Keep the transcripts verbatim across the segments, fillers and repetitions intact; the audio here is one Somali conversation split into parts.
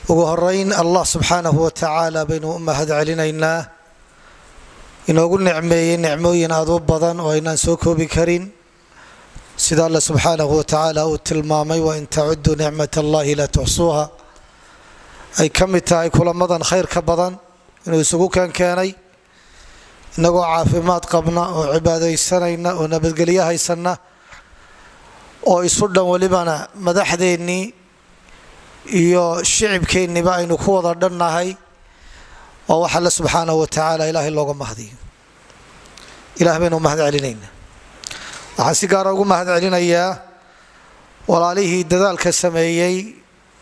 وهرين الله سبحانه وتعالى بين أمهد علينا إن أقول نعمي نعمي أضوب بدن وإن سوكو بكرين سيد الله سبحانه وتعالى والتلمامي وإن تعدوا نعمة الله لا تحصوها أي كم تاعي كل مدن خير كبدن إنه يسوق كان كاني إنه عافمات قبنا وعبادة السنة ونبذ قليها السنة ويصد ولبنا مدح ديني يو الشعب كيني بقى إنه كوضا درنا هاي ووحل سبحانه وتعالى إله الله مهدي إله بينه مهد علينا وحسي قارقوا مهد علينا إياه ولاليه دذالك السمايي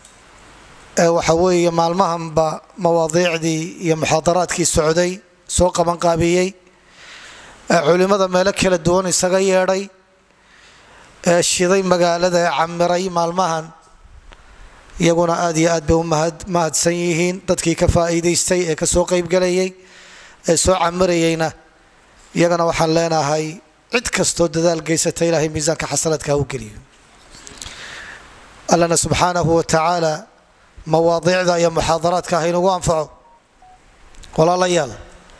وحوي مع المهم بمواضيع دي يا محاضرات كي السعودي سوق منقابيي علماء ملك الدون السجيري الشيطان مقالة عمري مع المهن يقول آدي آد بهم مهد مهد سيئين تدكي كفائدة يستيء كسوق يبقلي سوق عمرينا يقول وحلنا هاي عد كستود ذلك جيستي لهي ميزان كحصلت كهوكري الله سبحانه وتعالى مواضيع ذا يا محاضرات كهين وانفعوا ولا ليال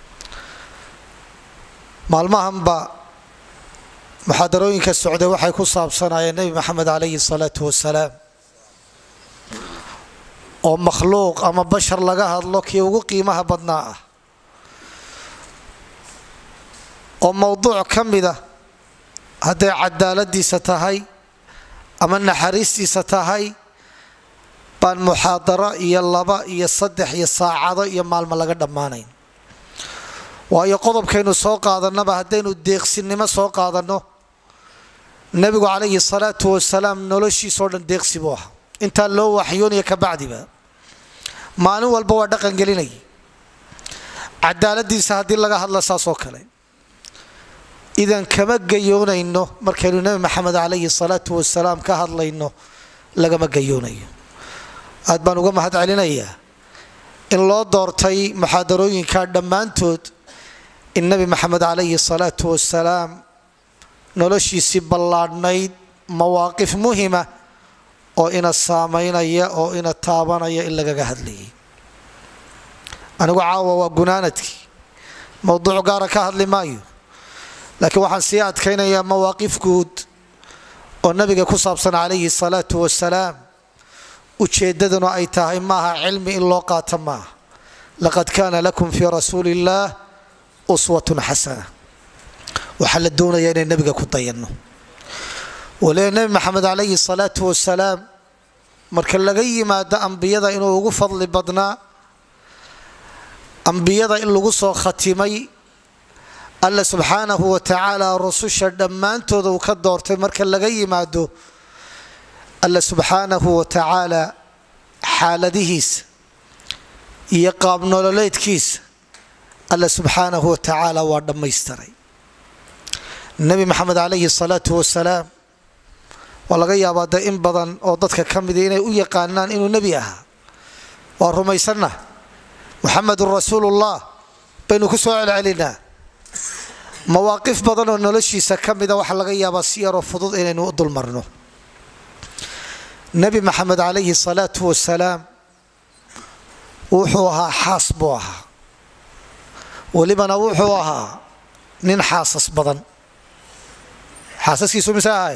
مع المهم با محاضرين كالسعودية وحي كصاب صنع النبي محمد عليه الصلاة والسلام أو مخلوق أما بشر لقاها الله يوقو قيمها بدناء أو موضوع كم ذا هذا عدالة دي ستهي أما النحريس دي ستهي بان محاضرة إيا اللبا إيا الصدح إيا الساعة إيا مالما لقا دمانين وإيا قضب كينو سوق هذا النبا هدينو الديق سنما سوق هذا النو النبي عليه الصلاة والسلام نولوشي صورن ديق سبوها انت اللو وحيون يكا بعد با مانو والبوا دقن قليني عدالة دي سهدين لقا هدلا ساسوك لين إذن كما قيون إنو مركلو النبي محمد عليه الصلاة والسلام كهدلا إنو لقا ما قيون إنو aad baan uga mahad celinayaa in loo doortay muxaadarooyinka dhamaantood in nabi maxamed alayhi salaatu wasalaam noloshiisi ballaadhnayd mawaaqif muhiima oo ina saameynaya oo ina taabanaya in laga hadlayay anigu caawa waa gunaanadkii mowduuc gaar ka hadli maayo laakiin waxaan sii adkaynayaa mawaaqif guud oo nabiga ku saabsan alayhi salaatu wasalaam ujeedaduna ay tahay maaha cilmi in loo qaato maaha laqad kaana lakum fi rasuulillah uswatun xasana waxa la doonayaa inay nabiga ku dayano wala nabi maxamed alayhi salaatu wasalaam marka laga yimaado ambiyada inuu ugu fadli badnaa ambiyada in lagu soo khatimay alla subhanahu wa ta'ala rususha dhamaantooda uu ka doortay marka laga yimaado الله سبحانه وتعالى حالديس يقام نوليت كيس الله سبحانه وتعالى ودم يستري النبي محمد عليه الصلاة والسلام ولغاية بعد إن بدن أو ضدك كم دينا ويقانان إنه نبيها ورميسنا محمد رسول الله بينه كسوع علينا مواقف بدن ونولشي سكم إذا وحلغاية بسير وفضل إنه نقضل مرنه نبي محمد عليه الصلاة والسلام وحوها حاسبوها ولبنا وحوها نين حاسس بدن حاسس يسوي مساعي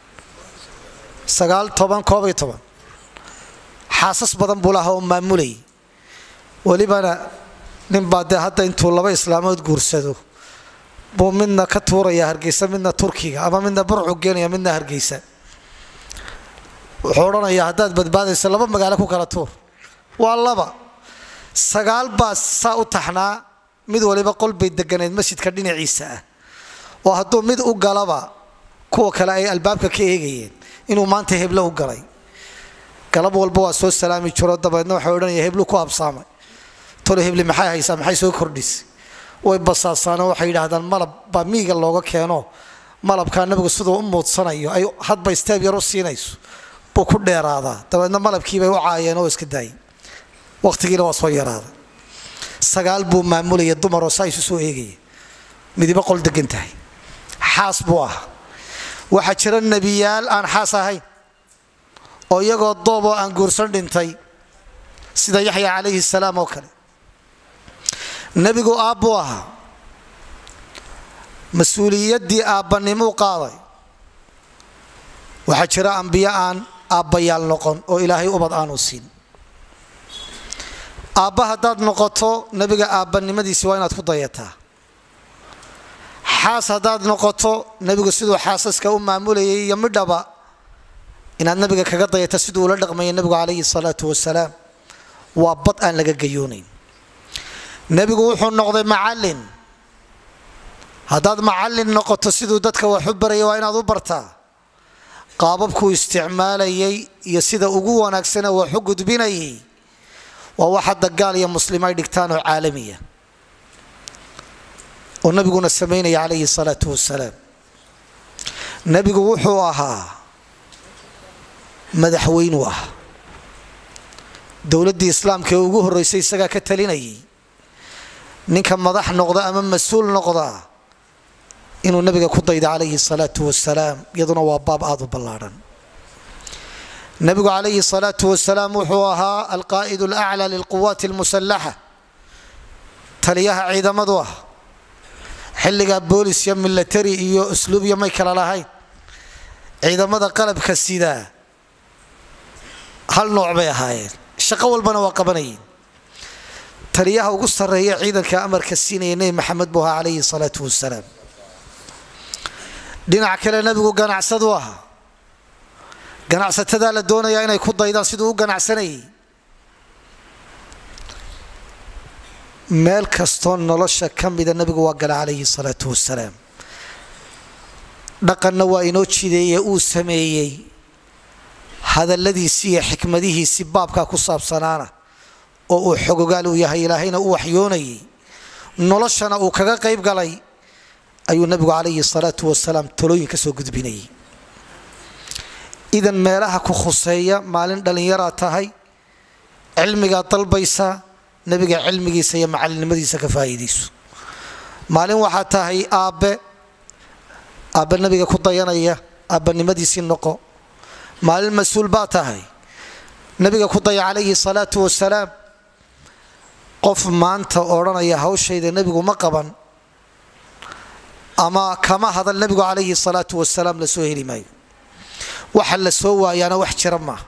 سقال طبعا كوبي طبعا حاسس بدن بولها ومامولي ولبنا نين بعد حتى انتو الله إسلامات قرصدو بو منا كتورة يا هرقيسة منا تركيا أما منا برعو جانيا منا هرقيسة وحورنا يا هداد بدبادي سلبا مقالة كو كالاتور والله سقال باس ساو تحنا ميد وليبا قول بيت دقانيد مسجد كردين عيسى وهدو ميد او قالبا كو كلاي البابك كيهيجيين إنو ما انت هبلو قالي قالبا والبوا سو السلامي شرود دبايدنا وحورنا يهبلو كو أبصامي تولي هبلي محاي هيسا محاي سو كرديس ويبصاصانا وحيدا هذا الملب باميغا لوغا كيانو ملب كان نبغو سدو أمود صنايو أي حد بايستاب يروسينيسو ku dheeraada dabadna malabkii bay u caayeen oo iska daay waqtigiina waa soo yaraada sagaal buu maamulay dumar oo saysu soo eegay midiba qol degan tahay xaas buu ah waxa jira nabiyaal aan xaas ahayn oo iyagoo doobo aan guursan dhintay sida yaxya calayhi salaam oo kale. nebigu aabbu ahaa, mas-uuliyaddii aabbanimuu qaaday. waxaa jira ambiyo aan aabbayaal noqon oo ilaahay ubad aanu siin. aabba haddaad noqoto nebiga aabbanimadiisi waa inaad ku dayataa. xaas haddaad noqoto nebigu siduu xaasaska u maamulayay iyo midhaba inaad nebiga kaga dayata siduu ula dhaqmaya nebigu calayhi salaatu wasalaam. waa bad aan laga gayoonayn. nebigu wuxuu noqday macallin. haddaad macallin noqoto siduu dadka wax u baraya waa inaad u bartaa. qaababkuu isticmaalayay iyo sida ugu wanaagsana wax u gudbinayay waa wax hadda gaal iyo muslim ay dhigtaan oo caalamiya oo nabiguna sameynaya calayhi salaatu wasalaam. nebigu wuxuu ahaa madaxweynu ah. dowladdii islaamka ee ugu horreysay isagaa ka talinayay. ninka madax noqda ama mas-uul noqda inuu nabiga ku dayda calayhi salaatu wasalaam iyaduna waa baab aad u ballaadhan. nebigu calayhi salaatu wasalaam wuxuu ahaa alqaa'id alaclaa lilquwaati almusallaxa, taliyaha ciidamadu ah. xilligaa boolis iyo milatari iyo usluub iyo may kala lahayn. ciidamada qalabka sidaa hal nooc bay ahaayeen, shaqo walbana waa qabanayeen. taliyaha ugu sarreeya ciidanka amarka siinaya nebi maxamed buu ahaa calayhi salaatu wasalaam. dhinac kale nebigu ganacsadu ahaa. ganacsatada la doonayaa inay ku daydaan siduu u ganacsanayay. meel kastoo nolosha ka mida nebigu waa gala calayhi salaatu wasalaam. dhaqanna waa inoo jideeye uu sameeyey. hadalladiisii iyo xikmadihiisii baabkaa ku saabsanaana oo uu xogogaal u yahay, ilaahayna u waxyoonayay, noloshana uu kaga qayb galay, ayuu nebigu calayhi salaatu wasalaam talooyin ka soo gudbinayay. idan meelaha ku khuseeya maalin dhallinyaraa tahay, cilmigaad dalbaysaa, nebiga cilmigiisa iyo macallinimadiisa ka faa'iidayso. maalin waxaa tahay aabbe aabbe nebiga ku dayanaya, aabbanimadiisii noqo. maalin mas-uul baa tahay, nebiga ku daya calayhi salaatu wasalaam. qof maanta odhanaya hawshayda nebigu ma qaban ama kama hadal nebigu calayhi salaatu wasalaam la soo heli maayo. waxa la soo waayaana wax jira maaha,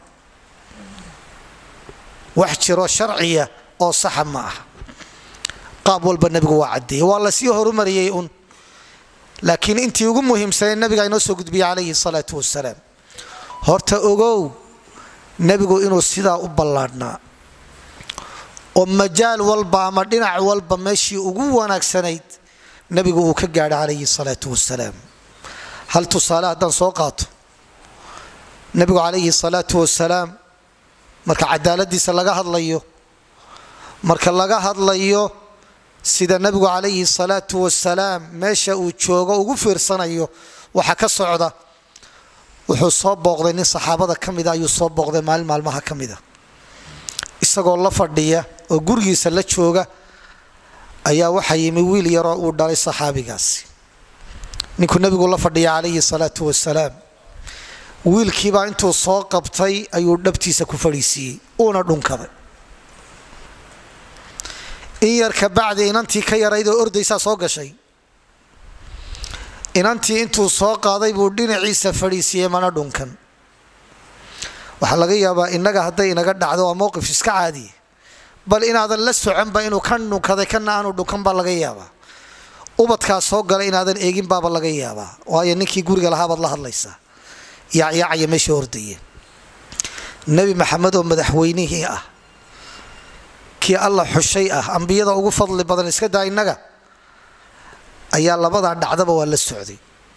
wax jiro sharciya oo saxa ma aha. qaab walba nebigu waa caddeeyey, waa la sii horumariyey un, laakiin intii ugu muhiimsanee nebiga inoo soo gudbiyey calayhi salaatu wasalaam. horta ogow nebigu inuu sidaa u ballaadhnaa oo majaal walba ama dhinac walba meeshii ugu wanaagsanayd nebigu uu ka gaadho calayhi salaatu wasalaam. hal tusaale haddaan soo qaato, nebigu calayhi salaatu wasalaam marka cadaaladiisa laga hadlayo, marka laga hadlayo sida nebigu calayhi salaatu wasalaam meesha uu joogo ugu fiirsanayo waxa ka socda, wuxuu soo booqday nin saxaabada ka mida ayuu soo booqday maalin maalmaha ka mida. isagoo la fadhiya oo gurigiisa la jooga ayaa waxaa yimi wiil yaroo uu dhalay saxaabigaasi. ninkuu nebigu la fadhiya calayhi salaatu wasalaam, wiilkiibaa intuu soo qabtay ayuu dhabtiisa ku fadhiisiiyey uuna dhunkaday. in yar ka bacdi inantii ka yarayd oo ordaysaa soo gashay. inantii intuu soo qaaday buu dhinaciisa fadhiisiiyey mana dhunkan. waxaa laga yaabaa innaga hadday inaga dhacdo waa mowqif iska caadiya, bal inaadan la soconba inuu kan dhunkaday kana aanu dhunkan baa laga yaabaa. ubadkaa soo gala inaadan eegin baaba laga yaabaa, waayo ninkii guriga lahaabaad la hadlaysaa, yaacyaacaya meesha hordayeen. nebi maxamed oo madaxweynihii ah, kii alla xushay ah, ambiyada ugu fadli badan iska daa innaga, ayaa labadaa dhacdaba waa la socday.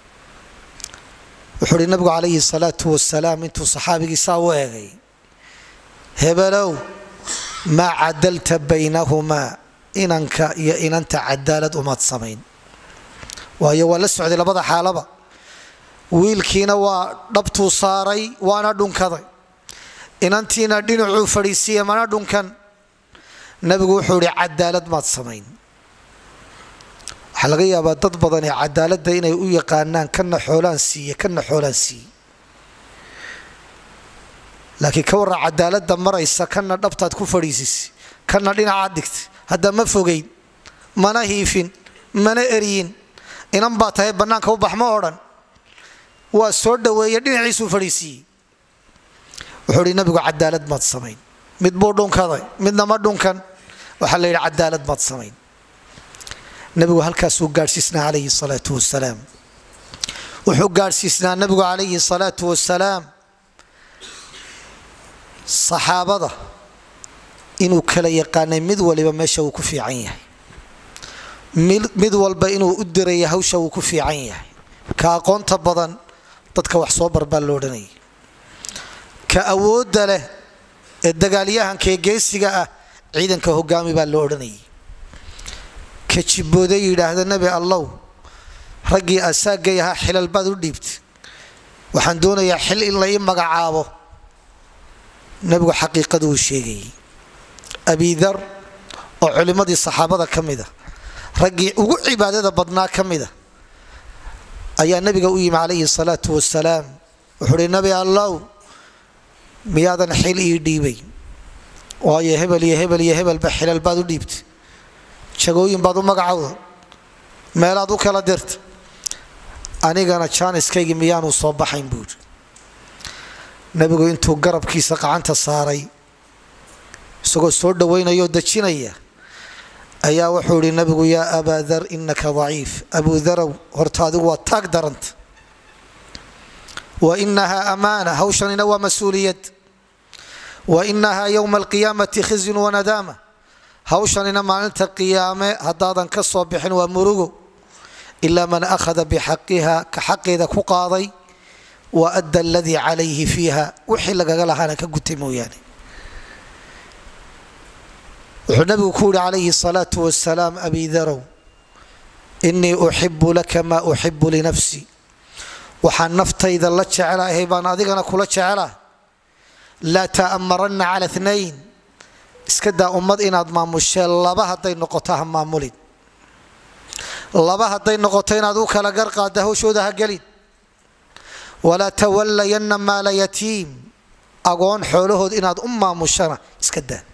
wuxuu uhi nabigu calayhi salaatu wasalaam intuu saxaabigiisaa u eegay, hebelow maa cadalta baynahumaa, inanka iyo inanta cadaalad umaad samayn. waayo waa la socday labada xaalaba. wiilkiina waa dhabtuu saaray waana dhunkaday, inantiina dhinacuu fadhiisiiye mana dhunkan. nabigu wuxuu ihi cadaalad maad samayn. waxaa laga yaabaa dad badan ee cadaaladda inay u yaqaanaan kana xoolaan siiye kana xoolaan siiye, laakiin ka warra cadaaladda maraysa kana dhabtaad ku fadhiisisay kana dhinacaad dhigtay hadda ma fogeyn mana hiifin mana eriyin inan baa tahay bannaanka u bax ma odhan waa soo dhaweeye dhinaciisuu fadhiisiiyey wuxuu ihi nabigu cadaalad maad samayn mid buu dhunkaday midna ma dhunkan waxaa la yidhi cadaalad maad samayn nabigu halkaasuu gaadhsiisnaa calayhi salaatu wasalaam wuxuu gaadhsiisnaa nabigu calayhi salaatu wasalaam saxaabada inuu kala yaqaanay mid waliba meesha uu ku fiican yahay mid walba inuu u diraya hawsha uu ku fiican yahay ka aqoonta badan dadka wax soo barbaa loo odhanayay ka awoodda leh ee dagaalyahanka ee geesiga ah ciidanka hogaami baa loo odhanayay ka jibbooday yidhaahda nebi allow raggii asaagay ahaa xilal baad u dhiibtay waxaan doonayaa xil in la ii magacaabo nebigu xaqiiqadu uu sheegayay abidar oo culimmadii saxaabada ka mid a raggii ugu cibaadada badnaa ka mid a ayaa nabiga u yimi calayhi salaatu wasalaam wuxuu uhi nebi allow miyaadan xil ii dhiibay waayo hebel iyo hebel iyo hebelba xilal baad u dhiibtay jagooyin baad u magacowda meelaad u kala dirta anigana jaaniskaygii miyaanu soo baxayn buuri nabigu intuu garabkiisa gacanta saaray isagoo soo dhawaynaya oo dejinaya ayaa wuxuu ihi nabigu yaa abaa dar inaka daciif abuu darow horta adigu waa taag daranta wa inahaa amaana hawshanina waa mas-uuliyad wa inahaa yowma alqiyaamati khizyun wanadaama hawshanina maalinta qiyaame haddaadan ka soo bixin waa murugo ilaa man akhada bixaqiha ka xaqeeda ku qaaday wa adda aladii calayhi fiiha wixii lagaga lahaana ka gutay mooyaane wuxuu nabigu ku yihi calayhi salaatu wasalaam abi darow inii uxibu laka maa uxibu linafsi waxaan naftayda la jecelahay baan adigana kula jecelahay laa ta'amaranna cala nayn iska daa ummad inaad maamushee laba hadday noqoto ha maamulin laba hadday noqoto inaad u kala garqaada hawshooda ha gelin walaa tawallayanna maala yatiim agoon xoolahood inaad u maamushana iska daa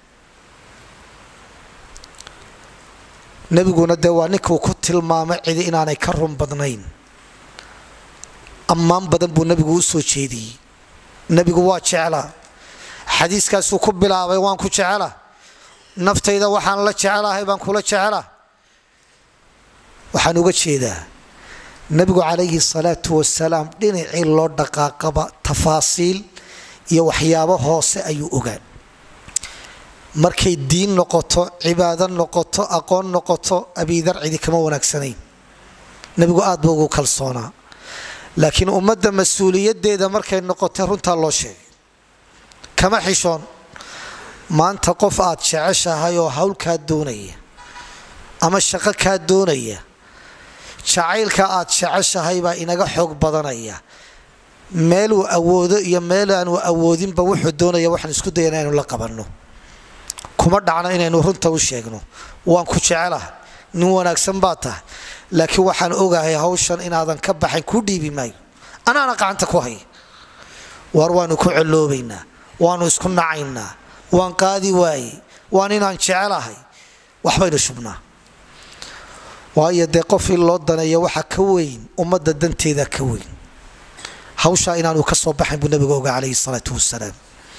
nabiguna dee waa ninkuu ku tilmaamay cidi inaanay ka run badnayn ammaan badan buu nabigu u soo jeediyey nabigu waa jeclaa xadiiskaasuu ku bilaabay waan ku jecela naftayda waxaan la jecelahay baan kula jecela waxaan uga jeedaa nabigu calayhi salaatu wasalaam dhinacii loo dhaqaaqaba tafaasiil iyo waxyaabo hoose ayuu ogaan markay diin noqoto cibaado noqoto aqoon noqoto abidar cidi kama wanaagsanayn nabigu aad buu ugu kalsoonaa laakiin ummadda mas-uuliyadeeda markay noqotay runtaa loo sheegay kama xishoon maanta qof aad jeceshahay oo hawl kaa doonaya ama shaqo kaa doonaya jacaylka aad jeceshahay baa inaga xoog badanaya meeluu awoodo iyo meel aanu awoodinba wuxuu doonaya waxaan isku dayana inaynu la qabanno kuma dhacno inaynu runta u sheegno waan ku jecelahay nin wanaagsan baa tahay laakiin waxaan ogahay hawshan inaadan ka baxayn ku dhiibi maayo anaana gacanta ku haya war waanu ku coloobaynaa waanu isku nacaynaa waan qaadi waaye waan inaan jecelahay waxbaynu shubnaa waayo dee qof in loo daneeyo waxa ka weyn ummadda danteeda ka weyn hawshaa inaanu ka soo baxayn buu nabigu ogaa calayhi salaatu wasalaam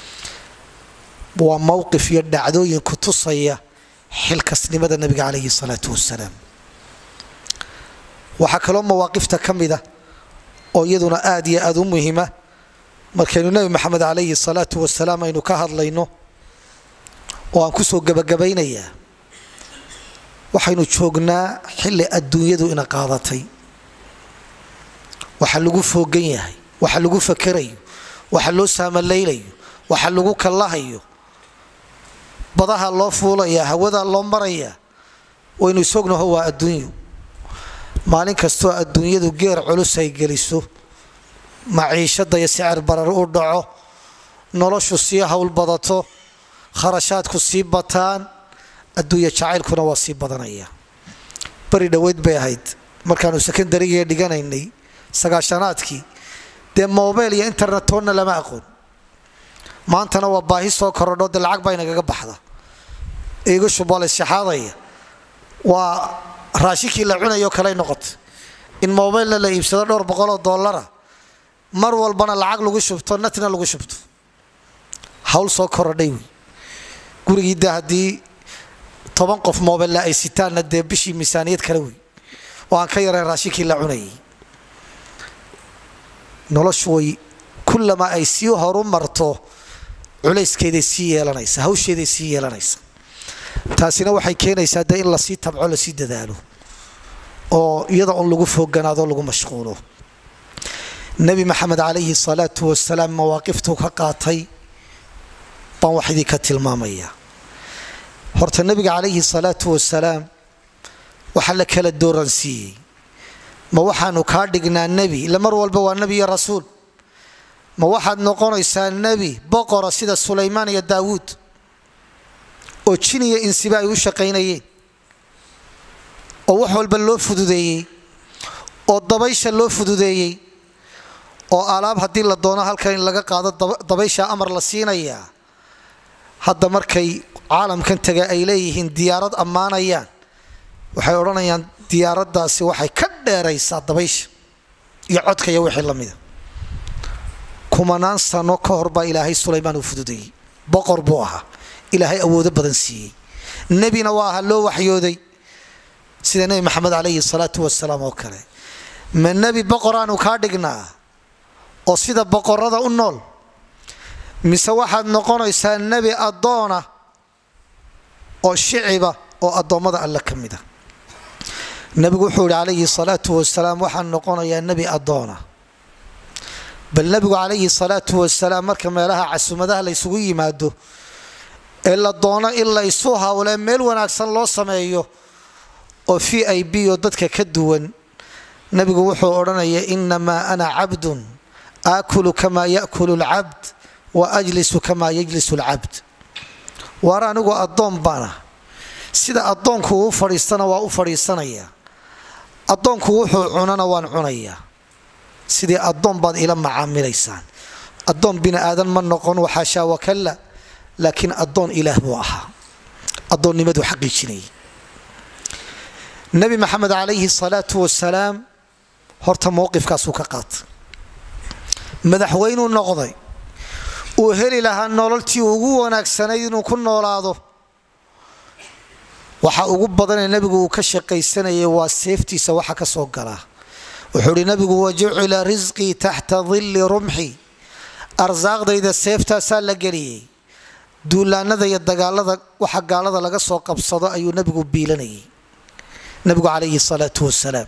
waa mowqif iyo dhacdooyin ku tusaya xilkasnimada nabiga calayhi salaatu wasalaam waxaa kaloo mawaaqifta ka mida oo iyaduna aad iyo aad u muhiima markaynu nebi maxamed calayhi salaatu wasalaam aynu ka hadlayno oo aan kusoo gebagabaynayaa waxaynu joognaa xilli adduunyadu ina qaadatay waxa lagu foogan yahay waxa lagu fakerayo waxa loo saamalaylayo waxa lagu kallahayo badaha loo fuulaya hawada loo maraya waynu isognaho waa adduunyo maalin kastoo adduunyadu geer culus ay geliso maciishada iyo sicir barar u dhaco noloshu sii hawl badato kharashaadku sii bataan adduunya jacaylkuna waa sii badanaya bari dhaweyd bay ahayd markaanu secondariga dhiganaynay sagaashanaadkii dee mobile iyo internet toonna lama aqoon maantana waa baahi soo korodho de lacag baa inagaga baxda iigu shubole shaxaadaya waa raashinkii la cunayo kale noqotay in mobile la iibsado dhowr boqol oo dollar mar walbana lacag lagu shubto natna lagu shubto hawl soo korodhay gurigiida hadii toban qof mobile la ay sitaan de bishii miisaaniyad kale way waan ka yareen raashinkii la cunayay noloshu way kullama ay sii horumarto culayskeeda sii yeelanaysa hawsheeda sii yeelanaysa taasina waxay keenaysaa de in la sii tabco la sii dadaalo oo iyada oo lagu fooganaado lagu mashquulo nabi maxamed calayhi salaatu wasalaam mawaaqiftu ka qaatay baan wax idin ka tilmaamaya horta nabiga calayhi salaatu wasalaam waxa la kala dooransiiyey ma waxaanu kaa dhignaa nebi ila mar walba waa nebi iyo rasuul ma waxaad noqonaysaa nebi boqora sida sulaymaan iyo daawuud oo jin iyo insiba ay u shaqaynayeen oo wax walba loo fududeeyey oo dabaysha loo fududeeyey oo alaab haddii la doono halkan in laga qaado dabaysha amar la siinayaa hadda markay caalamkan taga ay leeyihiin diyaarad ammaanayaan waxay odhanayaan diyaaraddaasi waxay ka dheeraysaa dabaysha iyo codka iyo wixii la mida kumanaan sano ka hor baa ilaahay sulaymaan u fududeeyey boqor buu ahaa ilaahay awoodo badan siiyey nebina waa ahaa loo waxyooday sida nebi maxamed calayhi salaatu wasalaam oo kale ma nebi boqoraanu kaa dhignaa oo sida boqorada u nool mise waxaad noqonaysaa nebi addoona oo shiciba oo addoommada alle ka mida nebigu wuxuu yihi calayhi salaatu wasalaam waxaan noqonayaa nebi addoona bal nebigu calayhi salaatu wasalaam marka meelaha casumadaha la ysugu yimaado ee la doono in la isu hawlee meel wanaagsan loo sameeyo oo v i b oo dadka ka duwan nebigu wuxuu odhanaya inamaa ana cabdun aakulu kamaa yaakulu alcabd wa ajlisu kamaa yajlisu alcabd waar anigu addoon baana sida addoonku uu fadhiistana waa u fadhiisanaya addoonku wuxuu cunana waan cunayaa sidii addoon baad ila macaamilaysaan addoon bini aadan ma noqon waxaashaa wakalla laakiin addoon ilaah buu ahaa addoonnimadu xaqiijinayay nebi maxamed calayhi salaatu wasalaam horta mowqifkaasuu ka qaatay madaxweynuu noqday uu heli lahaa nololtii ugu wanaagsanayd inuu ku noolaado waxa ugu badanee nebigu uu ka shaqaysanayay waa seeftiisa waxa ka soo galaa wuxuu ihi nabigu wajucila risqii taxta dilli rumxi arsaaqdayda seeftaasaa la geliyey duulaanada iyo dagaalada waxa gaalada laga soo qabsado ayuu nebigu biilanayay nebigu calayhi salaatu wasalaam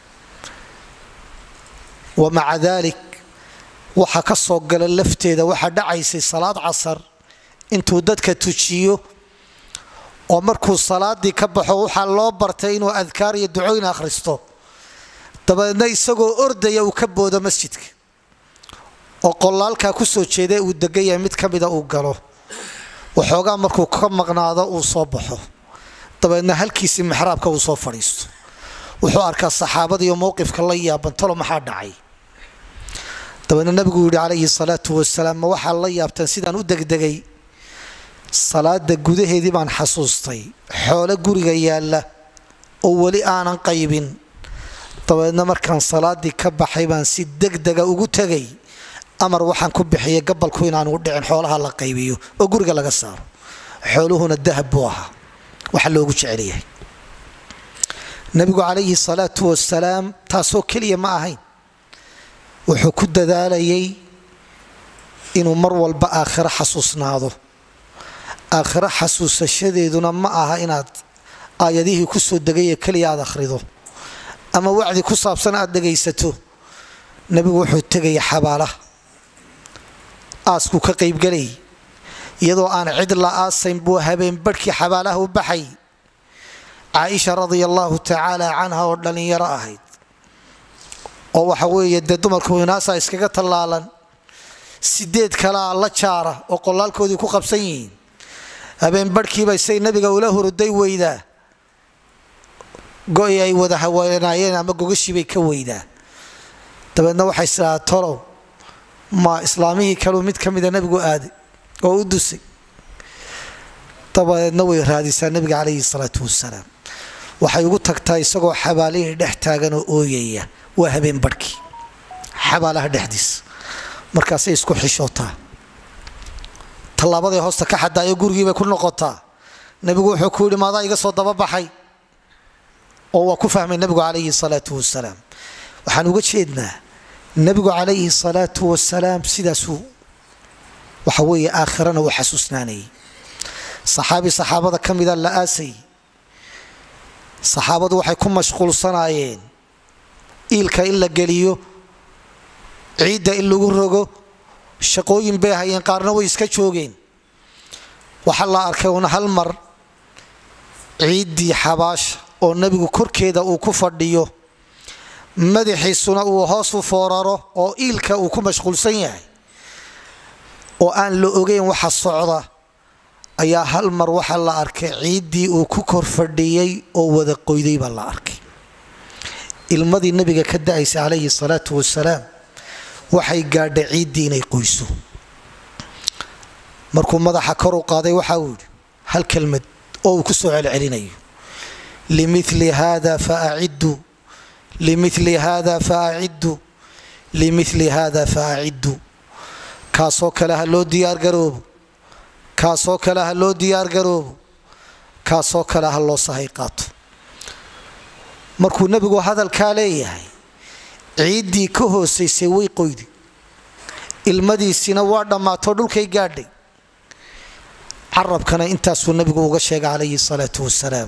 wamaca daalik waxa ka soo gala lafteeda waxaa dhacaysay salaad casar intuu dadka tujiyo oo markuu salaadii ka baxo waxaa loo bartay inuu adkaar iyo ducooyin akhristo dabeedna isagoo ordaya uu ka boodo masjidka oo qolaalkaa ku soo jeeda uu degan yahay mid ka mida uu galo waxoogaa markuu ka maqnaado uu soo baxo dabeedna halkiisii mixraabka uu soo fadhiisto wuxuu arkaa saxaabada iyo mowqifka la yaaban talo maxaa dhacay dabeedna nabigu yidhi calayhi salaatu wasalaam ma waxaa la yaabtaan sidaan u degdegay salaada gudaheedii baan xasuustay xoolo guriga yaalla oo weli aanan qaybin dabeedna markaan salaadii ka baxay baan si degdega ugu tegay amar waxaan ku bixiyay gabalku inaanu dhicin xoolaha la qaybiyo oo guriga laga saaro xooluhuna dahab buu ahaa waxa loogu jecel yahay nabigu calayhi salaatu wasalaam taasoo keliya ma ahayn wuxuu ku dadaalayay inuu mar walba aakhiro xasuusnaado aakhiro xasuusashadeeduna ma aha inaad aayadihii ku soo degay kaliya aad akhrido ama wacdi ku saabsan aad dhagaysato nabigu wuxuu tegay xabaalaha aasku ka qaybgalay iyadoo aan cid la aasayn buu habeen barhkii xabaalaha u baxay caaisha radia allahu tacaala canha oo dhallinyaro ahayd oo waxa weeye dee dumarku inaasa iskaga tallaalan sideed kalaa la jaara oo qolaalkoodii ku qabsan yihiin habeen barhkiiba say nabiga ula huruday weydaa go-i ay wada haweenaayeen ama gogashiibay ka weydaa dabeedna waxay isdhahaa tolow ma islaamihii kaleu mid ka mida nabigu aaday oo u dusay dabadeedna way raadisaa nabiga calayhi salaatu wasalaam waxay ugu tagtaa isagoo xabaalihii dhex taagan oo ooyaya waa habeen barhkii xabaalaha dhexdiisa markaasay isku xishootaa tallaabaday hoosta ka xadaayo gurigii bay ku noqotaa nabigu wuxuu ku yidhi maadaa iga soo dababaxay oo waa ku fahmay nabigu calayhi salaatu wasalaam waxaan uga jeednaa nabigu calayhi salaatu wasalaam sidaasuu waxa weeye aakhirana uu xasuusnaanayay saxaabi saxaabada ka mida la aasay saxaabadu waxay ku mashquulsanaayeen iilka in la geliyo ciidda in lagu rogo shaqooyin bay hayeen qaarna way iska joogeen waxaa la arkay una hal mar ciiddii xabaasha oo nabigu korkeeda uu ku fadhiyo madaxiisuna uu hoos u fooraro oo iilka uu ku mashquulsan yahay oo aan la ogeyn waxa socda ayaa hal mar waxa la arkay ciiddii uu ku kor fadhiyey oo wada qoyday baa la arkay ilmadii nabiga ka da'aysa calayhi salaatu wasalaam waxay gaadhay ciiddii inay qoyso markuu madaxa kor u qaaday waxa uu yidhi hal kelmad oo uu ku soo celcelinayo limithli hada faaciddu limithli hada faaciddu limithli hada faaciddu kaasoo kale ha loo diyaargaroobo kaasoo kale ha loo diyaargaroobo kaasoo kale ha loo sahay qaato markuu nabigu hadalkaa leeyahay ciiddii ka hoosaysay way qoyday ilmadiisina waa dhammaatoo dhulkay gaadhay carabkana intaasuu nabigu uga sheegay calayhi salaatu wasalaam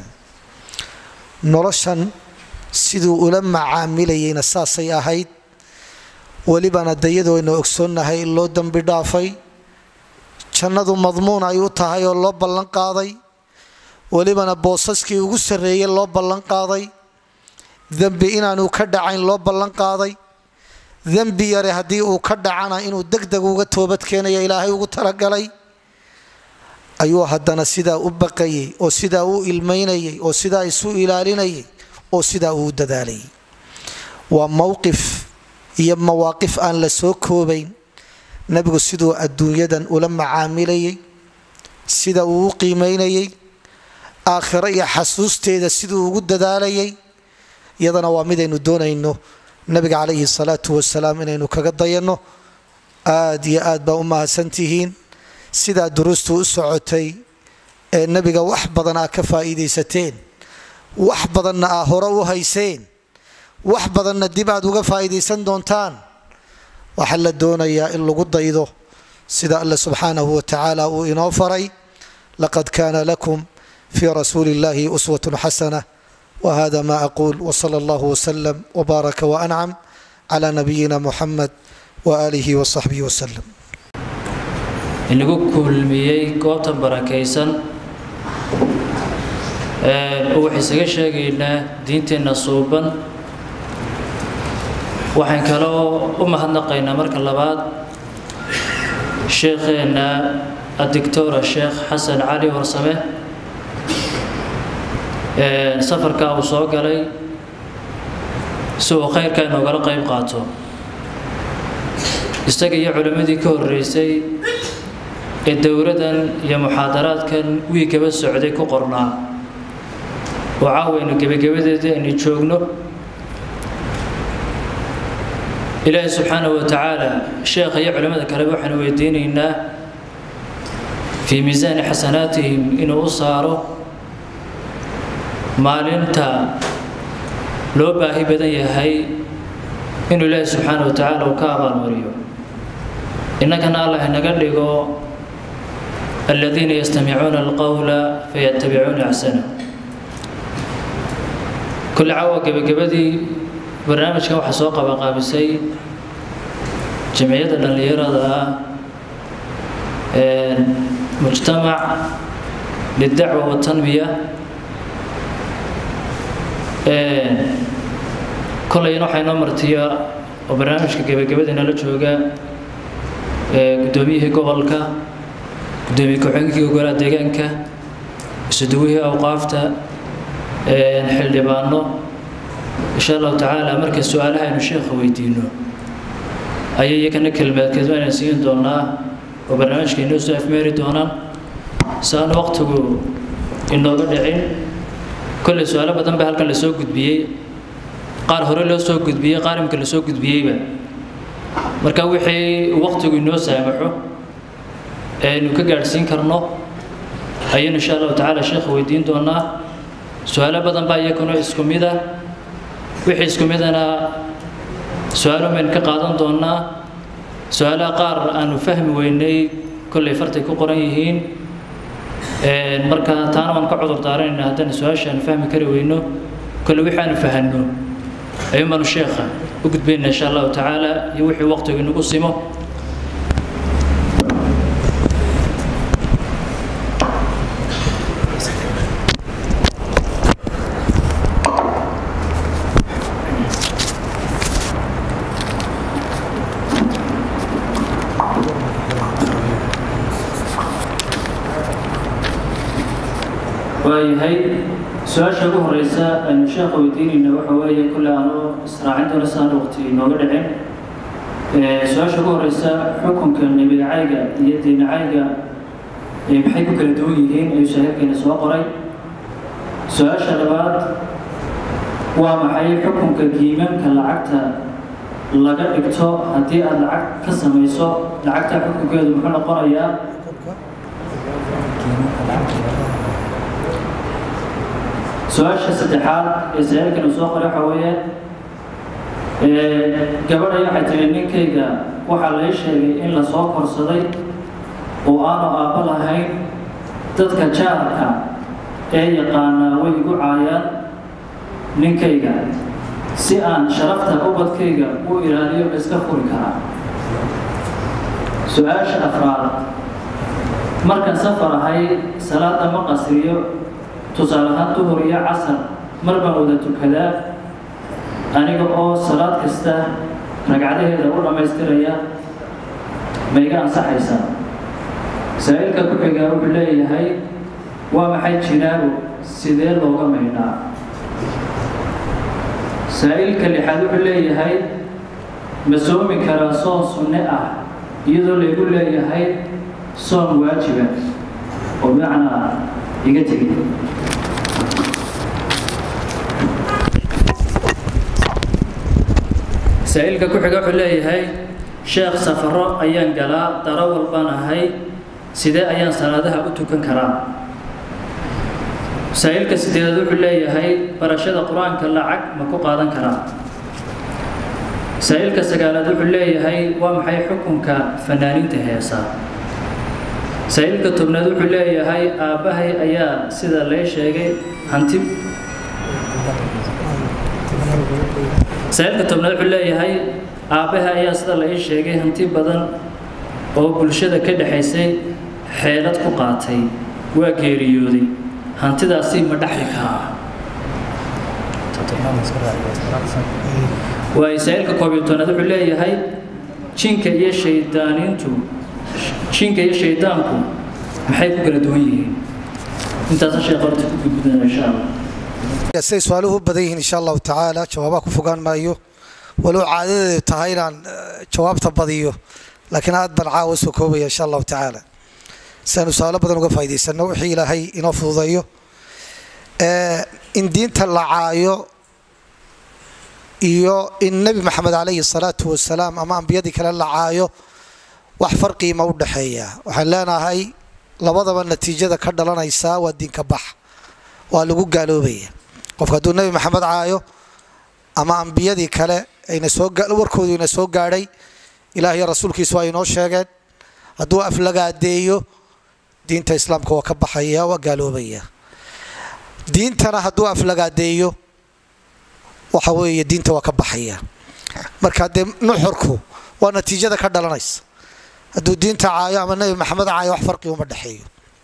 noloshan siduu ula macaamilayeyna saasay ahayd welibana dayadoo aynu ogsoonnahay in loo dambi dhaafay jannadu madmuun ay u tahay oo loo ballan qaaday welibana boosaskii ugu sarreeyey loo ballan qaaday dembi inaanu ka dhacayn loo ballan qaaday dembi yare haddii uu ka dhacana inuu degdeg uga toobad keenaya ilaahay ugu talagalay ayuu haddana sidaa u baqayay oo sidaa u ilmaynayay oo sidaa isu ilaalinayay oo sidaa uu dadaalayay waa mowqif iyo mawaaqif aan la soo koobayn nabigu siduu adduunyadan ula macaamilayay sida uu u qiimaynayay aakhiro iyo xasuusteeda siduu ugu dadaalayay iyadana waa midaynu doonayno nabiga calayhi salaatu wasalaam inaynu kaga dayanno aad iyo aad baa u mahadsantihiin sidaa duruustu u socotay ee nabiga wax badan aa ka faa'iidaysateen wax badanna aa hore u hayseen wax badanna dib aad uga faa'iidaysan doontaan waxaa la doonayaa in lagu daydo sida alle subxaanahu wa tacaala uu inoo faray laqad kaana lakum fii rasuuli illahi uswatun xasana wahada ma aquul wsala allahu wslam wbaaraka waancam cala nabiyina muxamed waaalihi wasaxbihi wasalam inagu kulmiyey goobtan barakaysan wax isaga sheegaynaa diinteenna suuban waxaan kaloo u mahadnaqaynaa marka labaad sheekheena adictora sheekh xasan cali warsame safarkaa uu soo galay si uu khayrka inoogala qayb qaato isaga iyo culimmadii ka horreysay ee dowladan iyo muxaadaraadkan wiigaba socday ku qornaa oo caawaynu gebagabadeedii aynu joogno ilaahay subxaanahu wa tacaala sheekha iyo culimmada kaleba waxaanu weydiinaynaa fii miisaani xasanaatihim inuu u saaro maalinta loo baahi badan yahay inuu ilaahay subxaanahu wa tacaala uu ka abaalmariyo innagana allah inaga dhigo aladiina yastamicuuna alqawla fayattabicuuna axsana kulli caawa gebagabadii barnaamijkan waxaa soo qabanqaabisay jamciyadda dhallinyarada ah mujtamac lidacwa watanmiya kolayna waxaa inoo martiya oo barnaamijka gebagabadiina la jooga guddoomiyihii gobolka gudoomiye ku-xigeenkii golaha deegaanka isuduwihii awqaafta xildhibaano insha allahu tacaala marka su-aalaha aynu sheekha weydiino ayay iyagana kelmaad kelmaanaan siin doonaa وبرنامجك إنه سوف ميري دونان سان وقته إنه قدعين كل سؤال بدن بهالك اللي سوق قد بيه قار هري لو سوق قد بيه قار يمكن اللي سوق قد بيه بقى مركا وحي وقته إنه سامحه إنه كجالسين كرنو أيين إن شاء الله تعالى شيخ ويدين دونا سؤال بدن بقى يكونوا إسكوميدا وحي إسكوميدا أنا سؤال من كقادم دونا سؤال قار أنو فهم ويني كل فرتي كقريهين مركا تانا وان كعذر دارين إن هذا السؤال شان فهم كري وينو كل وحي نفهمه أيما الشيخ وقد بيننا إن شاء الله تعالى يوحي وقته إنه قسمه هاي سؤال شبه الرئيسة أن الشيخ ويدين إنه حوالي كل أنو إسراعين دون سنة وقتي موجودين سؤال شبه الرئيسة حكم كان نبي عايقة يدين عايقة بحيث كل دويين أي سهل كان سواء قري سؤال شباب ومحي حكم كجيمان كالعكتة لقد اكتو هدي العكت كسميسو العكتة حكم كده محل قرية سؤال السدحات يسألك الأسواق الحوية قبل أي حد منك كيجا وحلا يشهد إن الأسواق فرصدي وأنا أقبل هاي تذكر شاركة أي قانا ويقول عيان نكيجا سئان شرفت أبد كيجا وإرادي بسكفور كرا سؤال أفراد مركز سفر هاي صلاة مقصرية تصالحات ظهرية عصر مربع ودته كذا أنا جو صلاة كسته رجعته إذا ولا ما يستريا ما يجان صحيح سائل كتب يجارو بالله هاي وما حد شنابه سيدل لوجا مهنا سائل كل حد بالله هاي مسوم كراسون سنة يدل يقول لي هاي صوم واجبة ومعنى يقتل سائلك كحجة حلي هاي شيخ سفراء أيان جلا ترى البنا هاي سيدا أيان سنادها أتوكن كرام سائلك سيدا حلي هاي برشاد القرآن كلا عق مكو قادن كرام سائلك سجالة حلي هاي ومحي حكم كفنانين تهيسا سائلك تبندو حلي هاي آبهاي أيان سيدا ليش هاي هنتي سائلك تبندو حلي هاي آبها أيان سيدا ليش هاي هنتي بدن أو بلشة كده حيسي حيلات قاطعي وغيريودي هنتي داسي مدحلكها وسائلك كوبيتونا حلي هاي شينك يا شيطانينتو شينك يا شيطانكم maxay ku kala duwan yihiin intaas sheekh qorti ku gudbina insha Allah يسي سؤاله بديه إن شاء الله تعالى جوابك فوقان مايو ولو عادة تهينا جواب تبضيه لكن هذا بنعاوز وكوبي إن شاء الله تعالى سنسأل بدن وقفايدي سنوحي إلهي ينفض ضيه إن دين تلعايو إيو النبي محمد عليه الصلاة والسلام أمام بيدك للعايو وحفرقي مود حيا وحلانا هاي لبضب النتيجة كردلنا يسا والدين كبح ولقوا قالوا بيه قفكدو النبي محمد عايو أما أنبيادي كلا أين سوق قالوا وركودوا أين سوق قاري إلهي رسولك يسوى ينوش شاقد هدو أفلقا ديو دين تا إسلام كوا كبحيا وقالوا بيه دين تنا هدو أفلقا ديو وحوي دين تا وكبحيا مركا دي نحركو ونتيجة كردلنا يسا هدو دين تا عايو أما النبي محمد عايو وحفرقي ومدحيو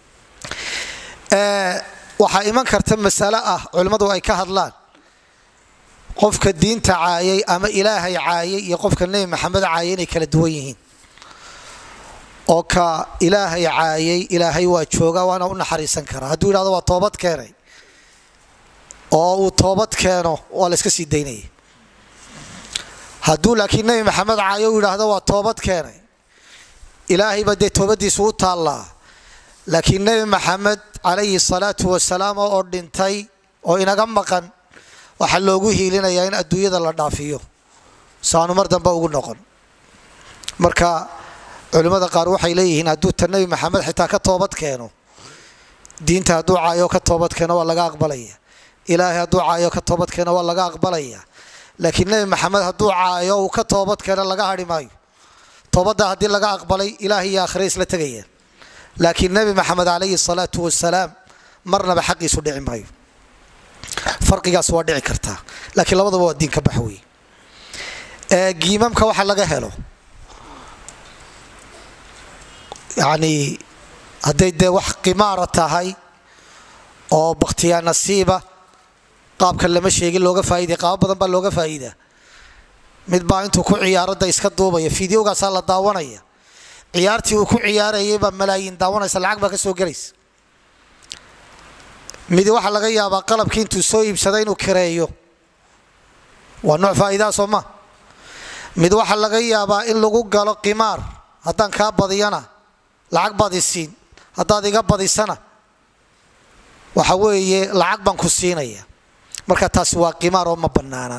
أه waxaa iman karta mas'ala ah culimadu ay ka hadlaan qofka diinta caayay ama ilaahay caayay iyo qofka nabi maxamed caayay inay kala duwan yihiin oo ka ilaahay caayay ilaahay waa jooga waana u naxariisan karaa hadduu yiraahdo waa toobad keenay oo uu toobad keeno waa la iska sii daynayay hadduu laakiin nabi maxamed caayay uu yiraahdo waa toobad keenay ilaahay ba de toobadiisu u taala laakiin nabi maxamed alayhi salatu wasalaam oo dhintay oo inaga maqan waxa loogu hiilinayaa in adduunyada la dhaafiyo saanu mar dambe ugu noqon marka culimada qaar waxay leeyihiin hadduu tan nabi maxamed xitaa ka toobad keeno diinta hadduu caayo ka toobad keeno waa laga aqbalaya ilaahay hadduu caayo ka toobad keeno waa laga aqbalaya laakiin nabi maxamed hadduu caayo uu ka toobad keeno laga hadhi maayo toobada haddii laga aqbalay ilaahay iyo aakhire isla tegayaan laakiin nabi maxamed alayhi salaatu wasalaam marnaba xaqiisu dhici maayo farqigaas waa dhici kartaa laakiin labadaba waa diin ka bax weey ee giimamka waxa laga helo yani haday de wax qimaara tahay oo baqtiya nasiiba qaabka lama sheegin looga faa'iiday qaab badan baa looga faa'iidaa mid baa intuu ku ciyaarada iska duubaya fiidiyogaas la daawanaya ciyaartii uu ku ciyaarayay ba malaayiin daawanaysa lacag ba ka soo galaysa mid waxa laga yaabaa qalabkii intuu soo iibsaday inuu kireeyo waa nooc faa'iido soo ma mid waxa laga yaabaa in lagu galo qimaar hadan ka badiyana lacag badisiin hadaad iga badisana waxa weeye lacag baan ku siinaya marka taas waa qimaar oo ma banaana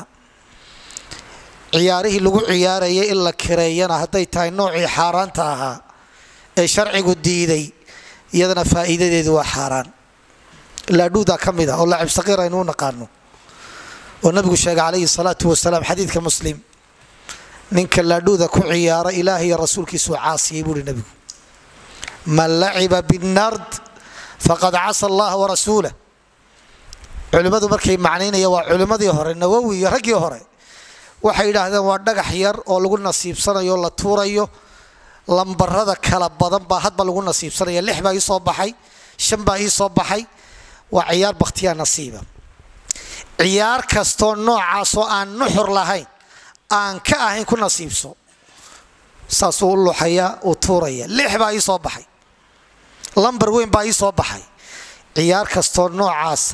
ciyaarihi lagu ciyaarayay in la kireeyana haday tahay noocii xaaraanta ahaa ee sharcigu diiday iyadana faa'iidadeedu waa xaaraan la duuda kamida oo laacib saqiir aynu naqaano oo nabigu sheegay alayhi salaatu wasalaam xadiidka muslim ninka la duuda ku ciyaara ilaahay iyo rasuulkiisu caasiyay buu nabigu man laciba bin nard faqad asa allah wa rasuulahu culimadu markay macnaynaya waa culimadii hore nawawi iyo ragii hore waxay yiraahdeen waa dhagax yar oo lagu nasiibsanayo la tuurayo lambarada kala badan ba hadba lagu nasiibsanayo lix baa soo baxay shan baa soo baxay waa ciyaar baqtiya nasiiba ciyaar kasto noocaas oo aan nuxur lahayn aan ka ahayn ku nasiibso saasoo luxaya oo tuuraya lix baa soo baxay lambar weyn baa soo baxay ciyaar kasto noocaas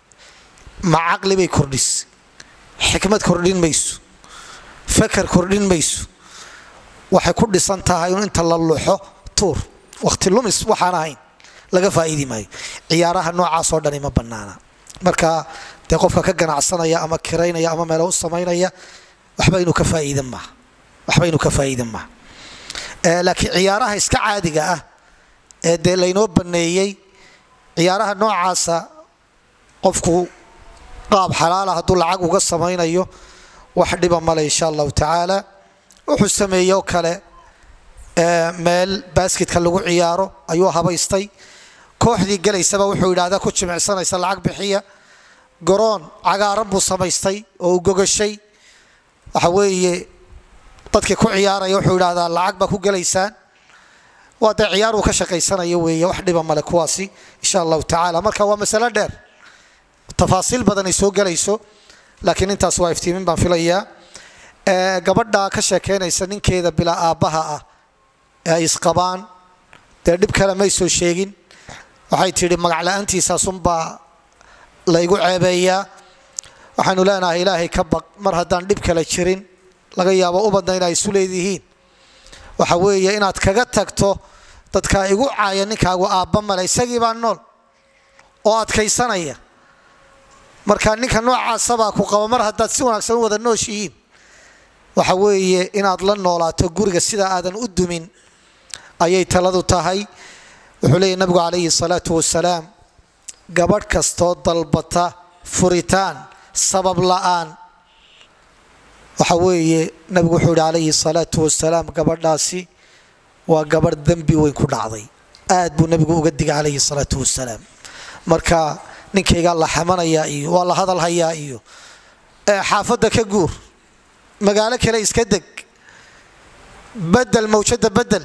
ma aqli bay kordhis xikmad kordhin mayso fakar kordhin mayso waxay ku dhisan tahay inta la luxo tuur waqti lumis waxaan ahayn laga faa'iidi maayo ciyaaraha noocaas oo dhan ma banaana marka de qofka ka ganacsanaya ama kireynaya ama meel u sameynaya waxba inuu ka faa'iido ma waxba inuu ka faa'iido ma ee laakiin ciyaaraha iska caadiga ah ee de laynoo baneeyay ciyaaraha noocaas qofku qaab xalaal ah haduu lacag uga sameynayo wax dhiba ma la insha Allah ta'ala wuxuu sameeyo kale ee meel basketka lagu ciyaaro ayuu habaystay kooxdii galeysaba wuxuu yiraahdaa ku jimicsanaysa lacag bixiya garoon cagaaran buu samaystay oo uu gogashay waxa weeye dadkii ku ciyaaraya wuxuu yiraahdaa lacag ba ku galeysaan waa da ciyaar uu ka shaqeysanayo weeye wax dhiba ma la kuwaasi insha Allah ta'ala marka waa mas'ala dheer tafaasiil badan ay soo galayso laakiin intaas waa iftiimin baan filayaa ee gabadha ka sheekeynaysa ninkeeda bila aabaha ah ee isqabaan de dib kale ma soo sheegin waxay tiri magac la'aantiisa sunba la igu ceebeeyaa waxaanu leenahay ilaahay ka baq mar hadaan dib kale jirin laga yaabo u badna inay isu leeyihiin waxa weeye inaad kaga tagto dadka igu caaya ninkaagu aabba male isagii baa nool oo adkaysanaya marka ninka noocaas baa ku qaba mar hadaad si wanaagsan wada nooshiin waxa weeye inaad la noolaato guriga sida aadan u dumin ayay taladu tahay wuxuu leeyahay nabigu alayhi salaatu wasalaam gabadh kasto dalbata furitaan sabab la'aan waxa weeye nabigu wuxuu yiri alayhi salaatu wasalaam gabadhaasi waa gabadh dambi weyn ku dhacday aad buu nabigu uga digay alayhi salaatu wasalaam marka ninkayga la xamanaya iyo wala hadal haya iyo ee xaafada ka guur magaalo kale iska deg badal mawjada badal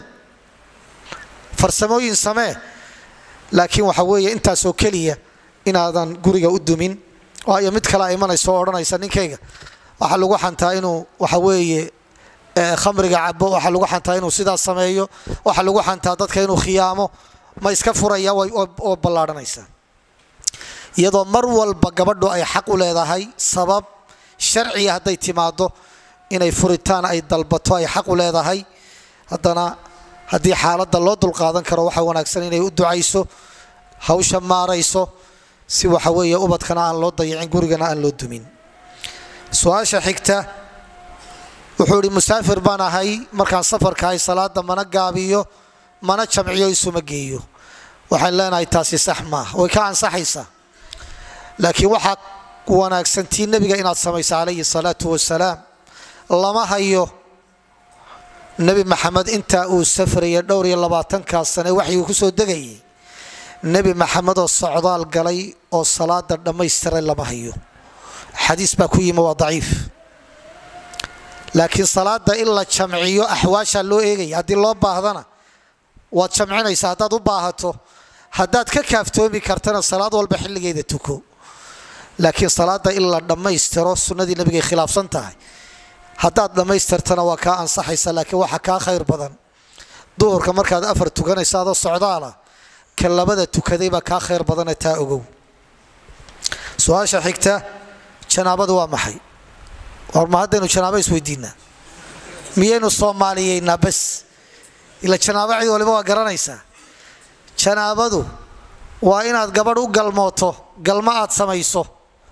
farsamooyin samee laakiin waxa weeye intaas oo kaliya inaadan guriga u dumin waayo mid kale ay imanayso oranaysa ninkayga waxa lagu xantaa inuu waxa weeye khamriga cabo waxa lagu xantaa inuu sidaas sameeyo waxa lagu xantaa dadka inuu khiyaamo ma iska furaya oo ballaaranaysa iyadoo mar walba gabadhu ay xaq u leedahay sabab sharci haday timaado inay furitaan ay dalbato ay xaq u leedahay hadana haddii xaaladda loo dulqaadan karo waxa wanaagsan inay u ducayso hawsha maarayso si waxa weeye ubadkana aan loo dayicin gurigana aan loo dumin su-aasha xigta wuxuu yidhi musaafir baan ahay markaan safarka ahay salaada mana gaabiyo mana jamciyo isuma geeyo waxaan leenahay taasi sax maaha way ka ansaxaysaa laakiin waxaa wanaagsan tii nebiga inaad samayso calayhi salaatu wasalaam lama hayo nebi maxamed intaa uu safraya dhowr iyo labaatankaa sane waxyuu ku soo degayay nebi maxamed oo socdaal galay oo salaada dhammaystiray lama hayo xadiis baa ku yimi waa daciif laakiin salaada in la jamciyo axwaasha loo eegaya haddii loo baahdana waad jamcinaysaa haddaad u baahato haddaad ka kaaftoomi kartana salaad walba xilligeeda tuko laakiin salaada in la dhammaystiro sunnadii nebigay khilaafsan tahay haddaad dhammaystirtana waa kaa ansaxaysa laakiin waxa kaa khayr badan duhurka markaad afar tukanaysa adoo socdaala ka labada tukaday baa kaa khayr badane taa ogow su-aasha xigta janaabadu waa maxay war ma haddaynu janaabo isweydiinaa miyaynu soomaaliyeynaa bas ila janaabo cid waliba waa garanaysaa janaabadu waa inaad gabadh u galmooto galmo aad samayso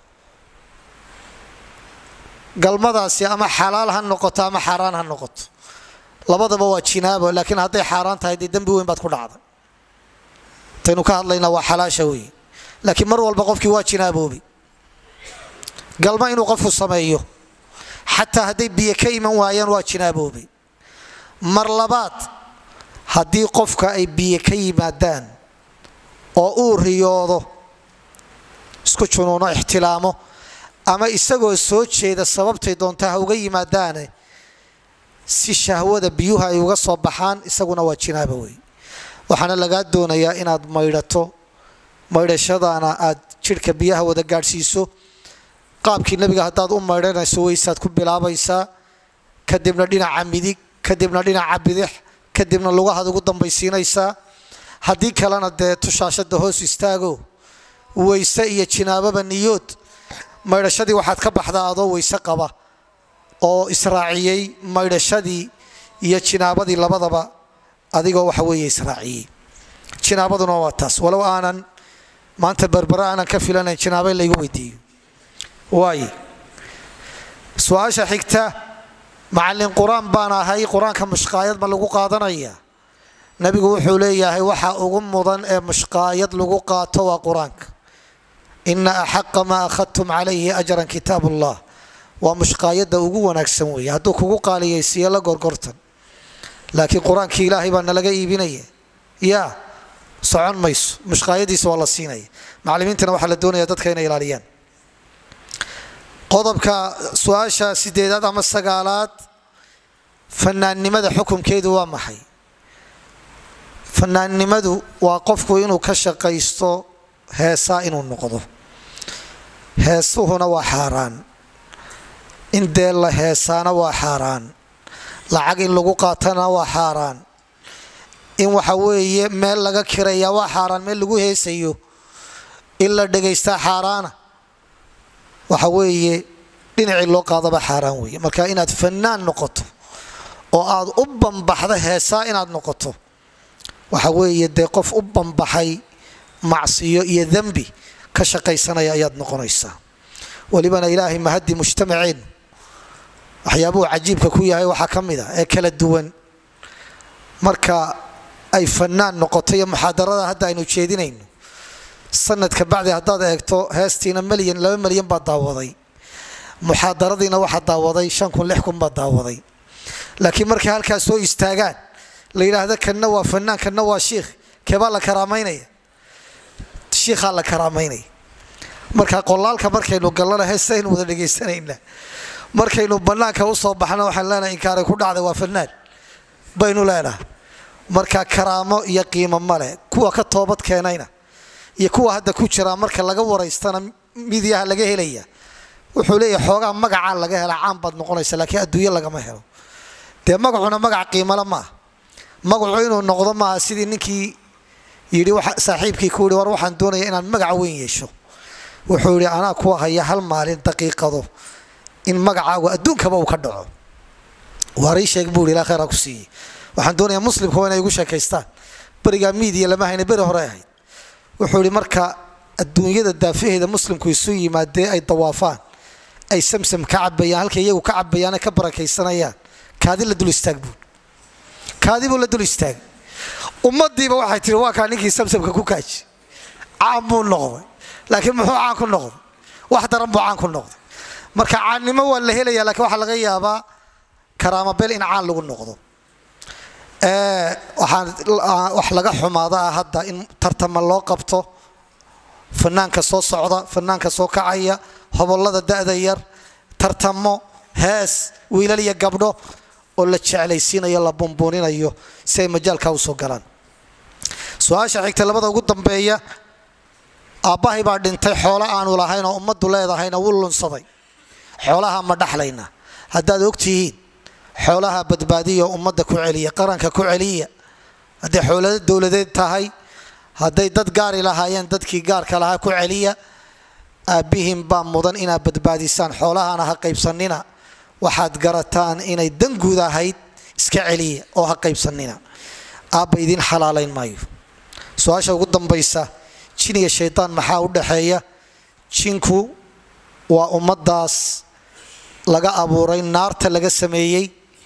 galmadaasi ama xalaal ha noqoto ama xaaraan ha noqoto labadaba waa jinaabo laakiin hadday xaaraan tahay dee dembi weyn baad ku dhacday taynu ka hadlaynaa waa xalaasha weeye laakiin mar walba qofkii waa jinaaboobi galmo inuu qofku sameeyo xataa hadday biyo ka iman waayaan waa jinaaboobi mar labaad haddii qofka ay biyo ka yimaadaan oo uu riyoodo isku junuuno ixtilaamo ama isagoo soo jeeda sababtay doontaa ha uga yimaadaane si shahwada biyuha ay uga soo baxaan isaguna waa jinaaba wey waxaana lagaa doonayaa inaad maydhato maydhashadaana aad jidhka biyaha wada gaadhsiiso qaabkii nebiga haddaad u maydhanayso weysaad ku bilaabaysaa kadibna dhinaca midig kadibna dhinaca bidix kadibna lugahaad ugu dambaysiinaysaa haddii kalena dee tushaashada hoos istaago weyse iyo jinaababa niyood maydhashadii waxaad ka baxdaa adoo weyse qaba oo israaciyey maydhashadii iyo jinaabadii labadaba adigoo waxa weeye israaciyey jinaabaduna waa taas walow aanan maanta berbera aanan ka filanayn jinaaba in laygu weydiiyo waaye su-aasha xigta macallin qur-aan baan ahay qur-aanka mushqaayad ma lagu qaadanaya nebigu wuxuu leeyahay waxa ugu mudan ee mushqaayad lagu qaato waa qur-aanka ina axaqa maa akhadtum calayhi ajran kitaab ullah waa mushqaayadda ugu wanaagsan weeye hadduu kugu qaaliyaysiiyo la gorgortan laakiin qur-aankii ilaahay baa nalaga iibinaya yaa socon mayso mushqaayadiisa waa la siinaya macallimiintana waxaa la doonaya dadka inay ilaaliyaan qodobka su-aasha sideedaad ama sagaalaad fanaannimada xukunkeedu waa maxay fanaannimadu waa qofku inuu ka shaqaysto heesaa inuu noqdo heesuhuna waa xaaraan in dee la heesaana waa xaaraan lacag in lagu qaatana waa xaaraan in waxa weeye meel laga kirayaa waa xaaraan meel lagu heesayo in la dhegaystaa xaaraana waxa weeye dhinacii loo qaadaba xaaraan weeye marka inaad fanaan noqoto oo aad u banbaxda heesaa inaad noqoto waxa weeye dee qof u banbaxay macsiyo iyo dembi ka shaqaysanaya ayaad noqonaysaa walibana ilaahay mahadi mujtamaceen waxyaabuhu cajiibka ku yahay waxaa ka mid a ee kala duwan marka ay fanaan noqoto iyo muxaadarada hadda aynu jeedinayno sanadka bacdi haddaad eegto heestiina malyan laba malyan baa daawaday muxaadaradiina waxaa daawaday shan kun lix kun baa daawaday laakiin markay halkaas soo istaagaan la yidhaahdo kanna waa fanaan kanna waa shiikh keebaa la karaamaynaya shiikhaa la karaamaynaya marka qolaalka markaynu gallana heestaynu wada dhegaysanayna markaynu bannaanka usoo baxna waxaan leenahay inkaaray ku dhacday waa fanaan baynu leenahay marka karaamo iyo qiimo male kuwa ka toobad keenayna iyo kuwa hadda ku jira marka laga waraystana midyaha laga helaya wuxuu leeyahay xoogaa magacaa laga hela caan baad noqonaysa laakiin adduunyo lagama helo dee magacuna magac qiimale maaha magacu inuu noqdo maaha sidii ninkii yidhi saaxiibkii ku yidhi war waxaan doonaya inaan magaca weyn yeesho wuxuu yidhi anaa kuwa haya hal maalin daqiiqado in magacaagu adduunkaba uu ka dhaco waarii sheeg buu yidhi ilaa khayraa ku siiyey waxaan doonayaa muslimka waa inay igu sheekaystaan bariga miidiya lama hayna bari hore ahayd wuxuu yidhi marka adduunyada daafaheeda muslimku isu yimaadee ay dawaafaan ay samsam ka cabayaan halka iyagu ka cabayaan ka barakaysanayaan kaadi la dul istaag buu kaadi buu la dul istaag ummadiiba waxay tiri waa ka ninkii samsamka ku kaaji caan buu noqday laakiin muxuu caan ku noqday wax daran buu caan ku noqday marka caannimo waa la helayaa laakiin waxaa laga yaabaa karaama beel in caan lagu noqdo waxaan wax laga xumaadaa hadda in tartama loo qabto fanaanka soo socda fanaanka soo kacaya hobolada da'da yar tartamo hees wiilal iyo gabdho oo la jeclaysiinayo la bumbuuninayo si ay majaalka u soo galaan su'aasha xigta labada ugu dambeeya aabbahay baa dhintay xoolo aanu lahayn oo ummaddu leedahayna wuu lunsaday xoolaha ma dhaxlayna haddaad ogtihiin xoolaha badbaadiya ummadda ku celiya qaranka ku celiya hadday xoolada dowladeed tahay hadday dad gaari lahaayeen dadkii gaarka lahaa ku celiya aabbihiin baa mudan inaad badbaadisaan xoolahana ha qaybsanina waxaad garataan inay dan guud ahayd iska celiya oo ha qaybsanina aabba idin xalaalayn maayo su-aasha ugu dambaysa jin iyo shaydaan maxaa u dhaxeeya jinku waa ummaddaas laga abuuray naarta laga sameeyey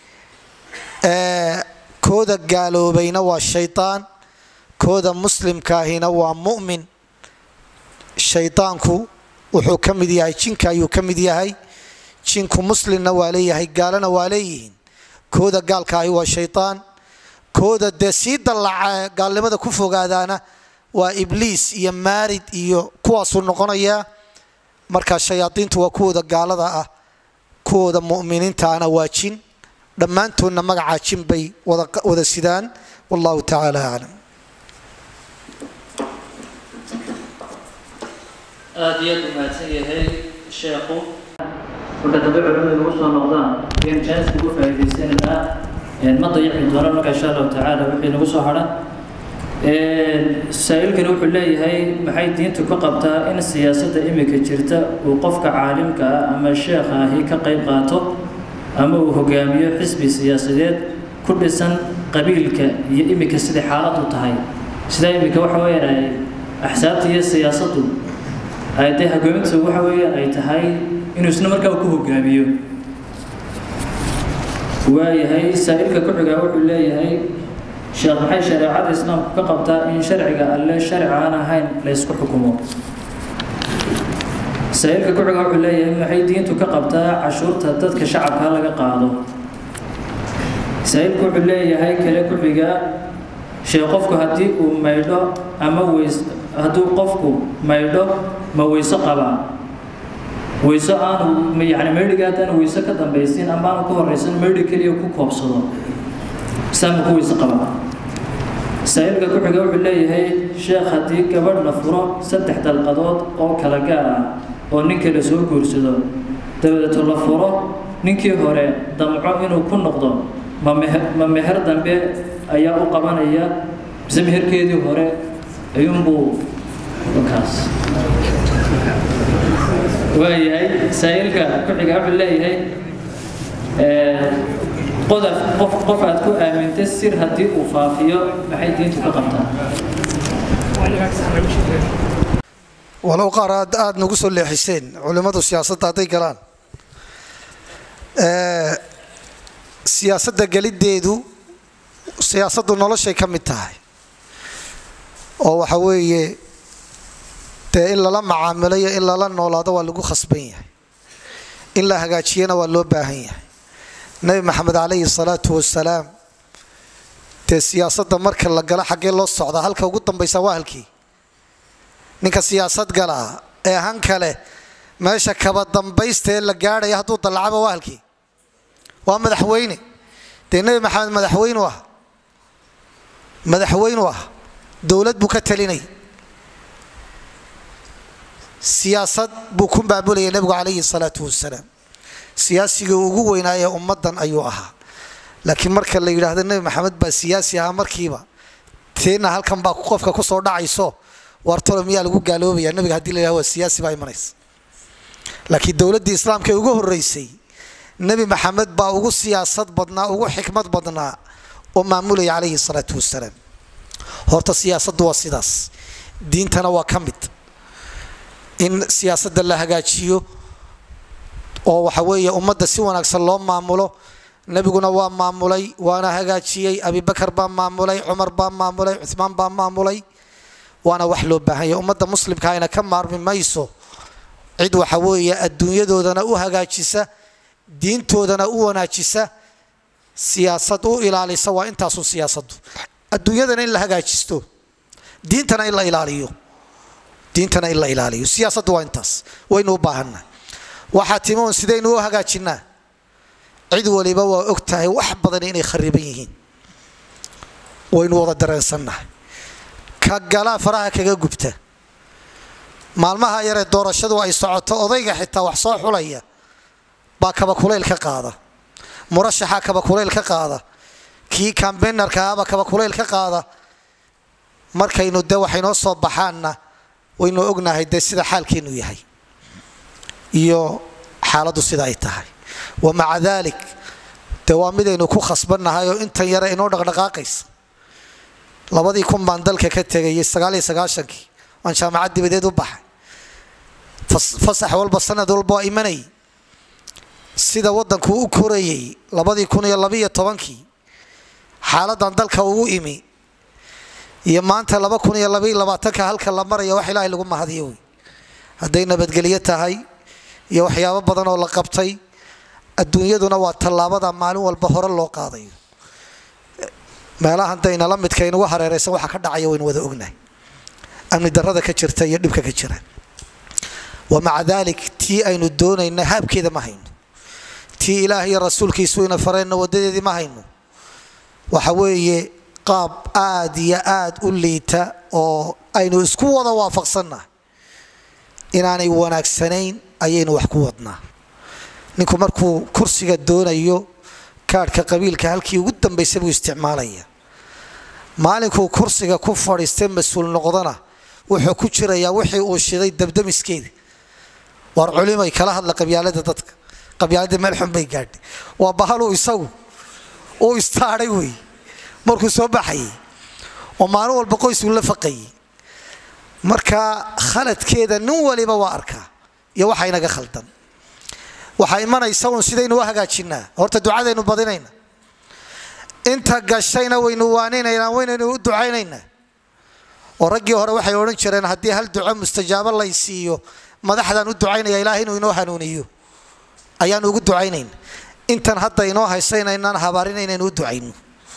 kooda gaaloobayna waa shaydaan kooda muslimkaahina waa mu'min shaydaanku wuxuu ka mid yahay jinka ayuu ka mid yahay jinku muslimna waa leeyahay gaalana waa leeyihiin kooda gaalkaahi waa shaydaan kooda dee sii dallaca gaalnimada ku fogaadaana waa ibliis iyo maarid iyo kuwaasuu noqonayaa marka shayaadiintu waa kuwooda gaalada ah kuwooda mu'miniintaana waa jin dhammaantoodna magacaa jin bay wada sidaan wallahu tacaala aclam aad iyo aad u mahadsan yahay sheekhu marka dambe culimada lagu soo noqdaan in jaanis ugu faa'iidaysanaa ma dayici doono marka insha allahu tacaala wixii nagu soo hadhan saa'ilkani wuxuu leeyahay maxay diintu ka qabtaa in siyaasadda imika jirta uu qofka caalimka ah ama sheekha ahi ka qayb qaato ama uu hogaamiyo xisbi siyaasadeed ku dhisan qabiilka iyo imika sidai xaaladu tahay sidaa imika waxa weeyaan ay axsaabta iyo siyaasaddu ay tahay hogaaminta waxa weeyaan ay tahay inuu isna markaa ku hogaamiyo waayahay saa'ilka ku xigaa wuxuu leeyahay sheekh maxay shareecada islaamku ka qabtaa in sharciga alle sharci aan ahayn la isku xukumo saa'ilka ku xigaa wuxuu leeyahay maxay diintu ka qabtaa cashuurta dadka shacabka laga qaado saa'ilku wuxuu leeyahay kale ku xigaa sheekh qofku haddii uu maydho ama weys hadduu qofku maydho ma weyso qabaa weyso aanu yani maydhiga haddaan weyso ka dambaysin ama aanu ka horraysan maydhi keliya ku koobsado saama ku weyso qabaa saa'ilka ku xiga wuxuu leeyahay sheekh haddii gabadh la furo saddex dalqadood oo kala gaar ah oo ninka la soo guursado dabadeeto la furo ninkii hore damco inuu ku noqdo ma ma meher dambe ayaa u qabanaya mise meherkeedii hore ayuunbuu kaas waayahay saa'ilka ku xiga wuxuu leeyahay qodob qof qof aad ku aamintay sir haddii uu faafiyo maxay diintu ka qabtaa walow qaar aad aad nagu soo leexiseen culimmadu siyaasadda hadday galaan siyaasadda geliddeedu siyaasaddu noloshay ka mid tahay oo waxa weeye dee in lala macaamilayo in lala noolaado waa lagu khasban yahay in la hagaajiyana waa loo baahan yahay nabi maxamed calayhi salaatu wasalaam dee siyaasadda marka la galo xaggee loo socdaa halka ugu dambaysa waa halkii ninka siyaasad galaa ee han kale meesha kaba dambaysta ee la gaadhaya hadduu dallacaba waa halkii waa madaxweyne dee nabi maxamed madaxweynu ah madaxweynu ah dowlad buu ka talinay siyaasad buu ku maamulayay nabigu calayhi salaatu wasalaam siyaasiga ugu weynaaye ummaddan ayuu ahaa laakiin marka la yidhaahdo nabi maxamed baa siyaasi ahaa markiiba teena halkan baa qofka ku soo dhacayso wartolo miyaa lagu gaaloobaya nabiga haddii la yidhahdo waa siyaasi baa imanaysa laakiin dowladdii islaamka ee ugu horreysay nebi maxamed baa ugu siyaasad badnaa ugu xikmad badnaa oo maamulay calayhi salaatu wasalaam horta siyaasaddu waa sidaas diintana waa ka mid in siyaasadda la hagaajiyo oo waxa weeye ummadda si wanaagsan loo maamulo nabiguna waa maamulay waana hagaajiyay abubakar baa maamulay cumar baa maamulay cuthmaan baa maamulay waana wax loo baahan yahay ummadda muslimka ayna ka maarmi mayso cid waxa weeye adduunyadoodana u hagaajisa diintoodana u wanaajisa siyaasad u ilaalisa waa intaasu siyaasaddu adduunyadana in la hagaajisto diintana in la ilaaliyo diintana in la ilaaliyo siyaasaddu waa intaas waynu u baahanaa waxaa timoon sidaynu u hagaajinaa cid waliba waa og tahay wax badan inay khariban yihiin waynu wada dareensannahay ka galaa faraha kaga gubta maalmaha yaree doorashadu ay socoto odayga xitaa wax soo xulaya baa kaba kulayl ka qaada murashaxa kaba kulayl ka qaada kii campaignerka aba kaba kulayl ka qaada markaynu de waxaynoo soo baxaanna waynu ognahay dee sida xaalkeenu yahay iyo xaaladdu sida ay tahay wamaca daalik dee waa midaynu ku khasbannahay oo intan yare inoo dhaqdhaqaaqaysa labadii kun baan dalka ka tegayay sagaal iyo sagaashankii waan jaamacad dibadeed u baxay fasax walba sanad walba waa imanayay sida waddanku u korayay labadii kun iyo labiiyo tobankii xaaladan dalka ugu imi iyo maanta laba kun iyo labaiyo labaatanka halka la maraya wax ilaahay lagu mahadiyo wey hadday nabadgelyo tahay iyo waxyaabo badan oo la qabtay adduunyaduna waa tallaabada maalin walba hore loo qaadayo meelahan dayna la midka inugu hareeraysan waxa ka dhacaya waynu wada ognahay amni darrada ka jirta iyo dhibka ka jira wamaca daalik tii aynu doonayna haabkeeda ma hayno tii ilaah iyo rasuulkiisu ina fareenna wadadeedii ma hayno waxa weeye qaab aad iyo aad u liita oo aynu isku wada waafaqsannahay inaanay wanaagsanayn ayaynu wax ku wadnaa ninku markuu kursiga doonayo kaadhka qabiilka halkii ugu dambaysay buu isticmaalaya maalinkuu kursiga ku fadhiistay mas-uul noqdana wuxuu ku jirayaa wixii uu shiday dabdamiskeeda war culimay kala hadla qabyaalada dadka qabyaalada meel xun bay gaadhay waa bahaluu isagu uu istaadhay wey markuu soo baxayay oo maalin walba qoysuu la faqayay marka khaladkeeda nin waliba waa arkaa iyo waxa inaga khaldan waxaa imanaysa uun sidaynu u hagaajinaa horta ducadaynu badinayna inta gashayna waynu waaninaynaa waynaynu u ducaynaynaa oo raggii hore waxay odhan jireen haddii hal duco mustajaabo lay siiyo madaxdaan u ducaynaya ilaahay inuu inoo hanuuniyo ayaanu ugu ducaynayna intan hadda inoo haysaynaynaan habaarinaynaynu u ducayno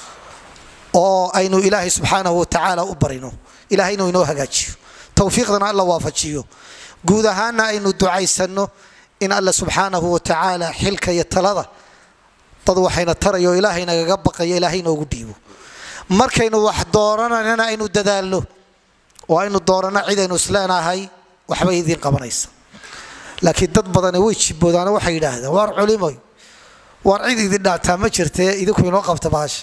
oo aynu ilaahay subxaanahu watacaala u barino ilaahay inuu inoo hagaajiyo tawfiiqdana alla waafajiyo guud ahaana aynu ducaysano in alla subxaanahu watacaala xilka iyo talada dad waxayna tarayo ilaahay nagaga baqayo ilaahay inoogu dhiibo markaynu wax dooranayna aynu dadaalno oo aynu doorano cid aynu isleenahay waxbay idiin qabanaysa laakiin dad badani way jiboodaana waxay yidhaahdeen waar culimoy waar cid idin dhaataa ma jirtee idinku inoo qabta baasha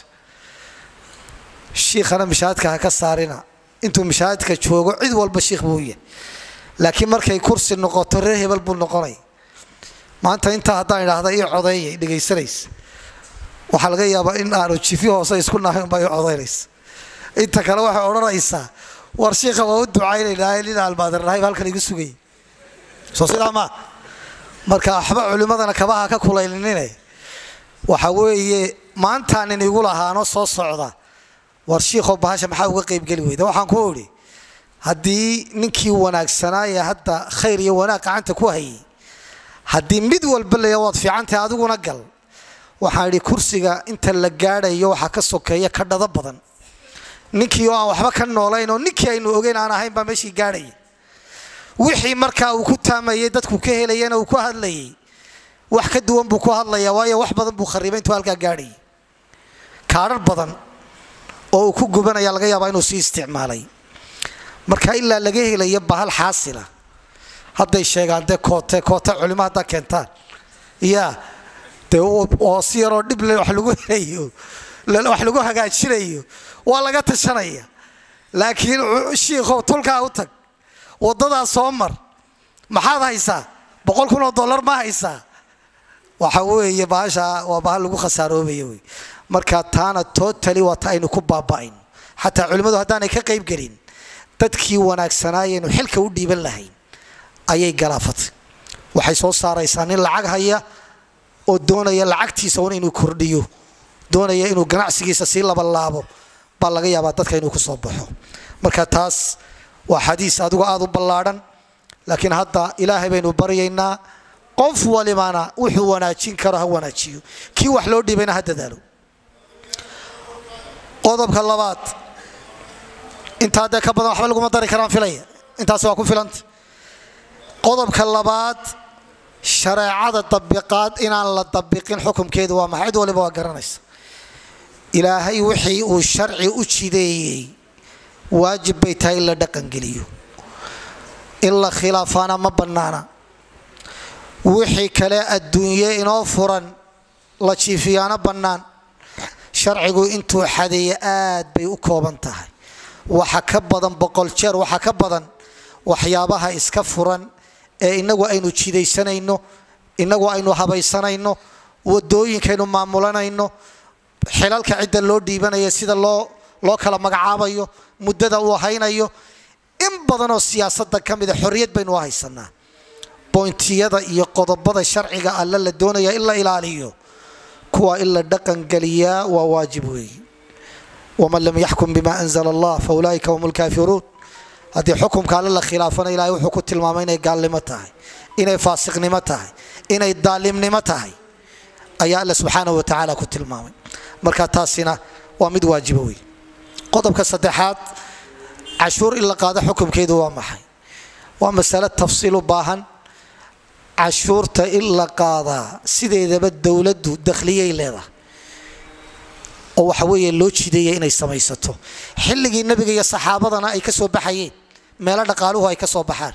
shiikhana mishaahadka ha ka saarina intuu mishaahadka joogo cid walba shiikh buu yahay laakiin markay kursi noqoto reer hebel buu noqonay maanta intaa haddaan idhaahda ii codeeyay dhegaysanaysa waxaa laga yaabaa in aanu jifi hoose isku nahay unbaa ii codaynaysa inta kale waxay odhanaysaa war shiikha waa u ducaynaynaa nin almaadirnahay halkan igu sugayay soo sidaa maa marka waxba culimadana kabaha ka kulaylinine waxa weeye maantaan in igu lahaano soo socda war shiikhow bahasha maxaa uga qaybgeli weyda waxaan ku idhi haddii ninkii wanaagsanaaye hadda khayr iyo wanaag gacanta ku hayay haddii mid walba leeya waad fiicantahay adiguna gal waxaan idhi kursiga inta la gaadhayo waxaa ka sokeeya ka dhado badan ninkii oo aan waxba ka noolayn oo ninkii aynu ogeyn aan ahayn baa meeshii gaadhaya wixii markaa uu ku taamayay dadku ka helayana uu ku hadlayay wax ka duwan buu ku hadlayaa waayo wax badan buu kharibay intuu halkaa gaadhayay kaadhar badan oo uu ku gubanaya laga yaabaa inuu sii isticmaalay marka ilaa laga helayo bahal xaasila hadday sheegaan dee koote koote culimo haddaa keentaan yaa dee oo si yaroo dhib le wax lagu helayo wax lagu hagaajinayo waa laga tashanaya laakiin shiikhow tulkaa u tag waddadaa soo mar maxaad haysaa boqol kun oo dollar ma haysaa waxa weeye bahasha waa bahal lagu khasaaroobayo wey marka taana totally wata aynu ku baaba'ayn hatta culimadu haddaanay ka qayb galin dadkii wanaagsanaayeen xilka u dhiiban lahayn ayay galaafatay waxay soo saaraysaa nin lacag haya oo doonaya lacagtiisa inuu kordhiyo doonaya inuu ganacsigiisa si laba laabo baa laga yaabaa dadka inuu ku soo baxo marka taas waa xadiis adigu aad u ballaaran laakiin hadda ilaahay baynu baryaynaa qof walibana wuxuu wanaajin karo ha wanaajiyo kii wax loo dhibayna ha dadaalo qodobka labaad inta hadda ka badan waxba laguma dari karaan filaya intaas waa ku filanta qodobka labaad shareecada tabiqaad inaan la tabiqin xukunkeedu waa maxay waliba waa garanaysa ilaahay wixii uu sharci u jideeyay waajib bay tahay la dhaqan geliyo in la khilaafana ma banaana wixii kale adduunye inoo furan la jiifiyaana bannaan sharcigu intuu xadeeya aad bay u kooban tahay waxa ka badan boqol jeer waxa ka badan waxyaabaha iska furan ee inagu aynu jidaysanayno inagu aynu habaysanayno wadooyinkaynu maamulanayno xilalka cidda loo dhiibanayo sida loo loo kala magacaabayo muddada uu haynayo in badan oo siyaasadda ka mid ah xorriyad baynu haysanaa boontiyada iyo qodobada sharciga alla la doonaya in la ilaaliyo kuwa in la dhaqan galiyaa waa waajib weeye waman lam yaxkum bima anzala allah fa ulaa'ika humul kaafiruun haddii xukumka alle la khilaafana ilaahay wuxuu ku tilmaamay inay gaalnimo tahay inay faasiqnimo tahay inay daalimnimo tahay ayaa alla subxaanahu wa tacaala ku tilmaamay marka taasina waa mid waajiba weeye qodobka saddexaad cashuur in la qaado xukumkeedu waa maxay waa mas'alo tafsiil u baahan cashuurta in la qaadaa sideedaba dowladdu dakliyay leedahay oo waxa weeye loo jideeyay inay samaysato xilligii nabiga iyo saxaabadana ay ka soo baxayeen meelo dhaqaaluhu ay ka soo baxaan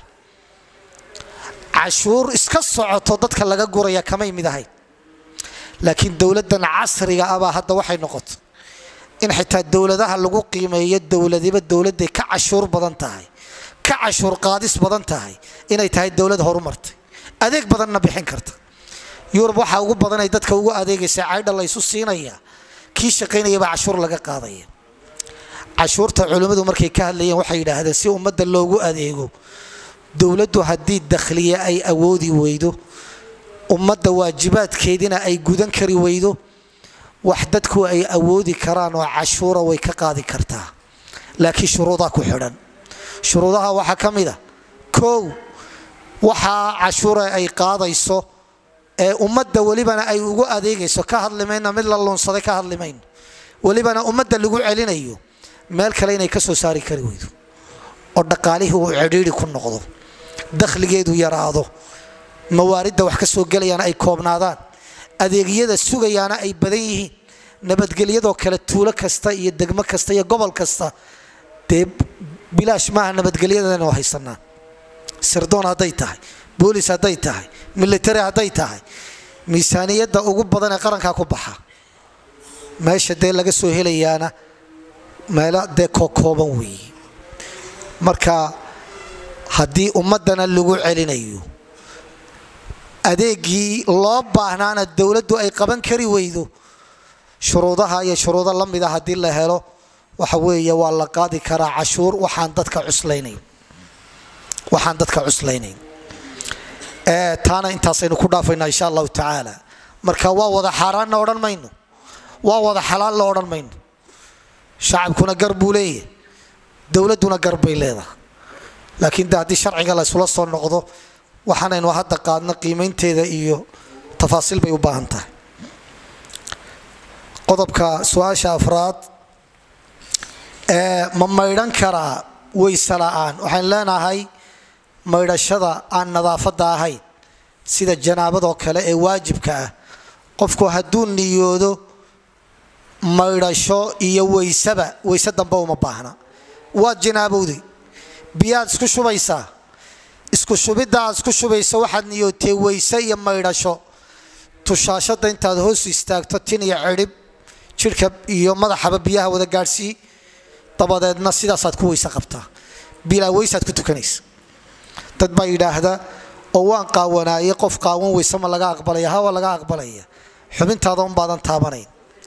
cashuur iska socoto dadka laga guraya kamay mid ahayn laakiin dowladdan casriga ah baa hadda waxay noqoto in xitaa dowladaha lagu qiimeeyo dowladiba dowladday ka cashuur badan tahay ka cashuur qaadis badan tahay inay tahay dowlad horumartay adeeg badanna bixin karta yurub waxa ugu badan ay dadka ugu adeegaysaa caydha la isu siinaya kii shaqaynaya baa cashuur laga qaadaya cashuurta culimadu markay ka hadlayeen waxay yidhaahdeen si ummadda loogu adeego dowladdu haddii dakhliye ay awoodi weydo ummadda waajibaadkeedina ay gudan kari weydo wax dadku ay awoodi karaan oo cashuura way ka qaadi kartaa laakiin shuruudaha ku xidhan shuruudaha waxaa ka mid a kow waxaa cashuura ay qaadayso ee ummadda welibana ay ugu adeegayso ka hadlimayna mid la luunsaday ka hadlimayno welibana ummadda lagu celinayo meel kale inay ka soo saari kari weydo oo dhaqaalihii uu cidhiidhi ku noqdo dakhligeedu yaraado mawaaridda wax ka soo gelayaana ay koobnaadaan adeegyada sugayaana ay badan yihiin nabadgelyadoo kale tuulo kasta iyo degmo kasta iyo gobol kasta dee bilaash maaha nabadgelyadana waa haysanaa sirdoon hadday tahay boolis hadday tahay military hadday tahay miisaaniyadda ugu badan ee qarankaa ku baxa meesha dee laga soo helayaana meelo dee kookooban weeye marka haddii ummaddana lagu celinayo adeegii loo baahnaana dowladdu ay qaban kari weydo shuruudaha iyo shuruudo la mid ah haddii la helo waxa weeye waa la qaadi karaa cashuur waxaan dadka cuslaynayn waxaan dadka cuslaynayn ee taana intaasaynu ku dhaafaynaa insha allahu tacaala marka waa wada xaaraanna odhan mayno waa wada xalaal la odhan mayno shacabkuna gar buu leeyahay dowladduna gar bay leedahay laakiin de haddii sharciga la isula soo noqdo waxaanaynu hadda qaadno qiimaynteeda iyo tafaasiil bay u baahan tahay qodobka su-aasha afraad ee ma maydhan karaa weyse la'aan waxaan leenahay maydhashada aan nadaafadda ahayn sida janaabadoo kale ee waajibka ah qofku hadduu niyoodo maydhasho iyo weysaba weyse dambe uma baahna waad janaabowday biyaad isku shubaysaa isku shubiddaad isku shubaysa waxaad niyootee weyse iyo maydhasho tushaashada intaad hoos istaagto tin iyo cidhib jidhka iyo madaxaba biyaha wada gaadhsii dabadeedna sidaasaad ku weyse qabtaa bilaa weysaad ku tukanaysa dad baa yidhaahda oo waan qaawanaayay qof qaawan weyse ma laga aqbalaya hawa laga aqbalaya xubintaada un baadan taabanayn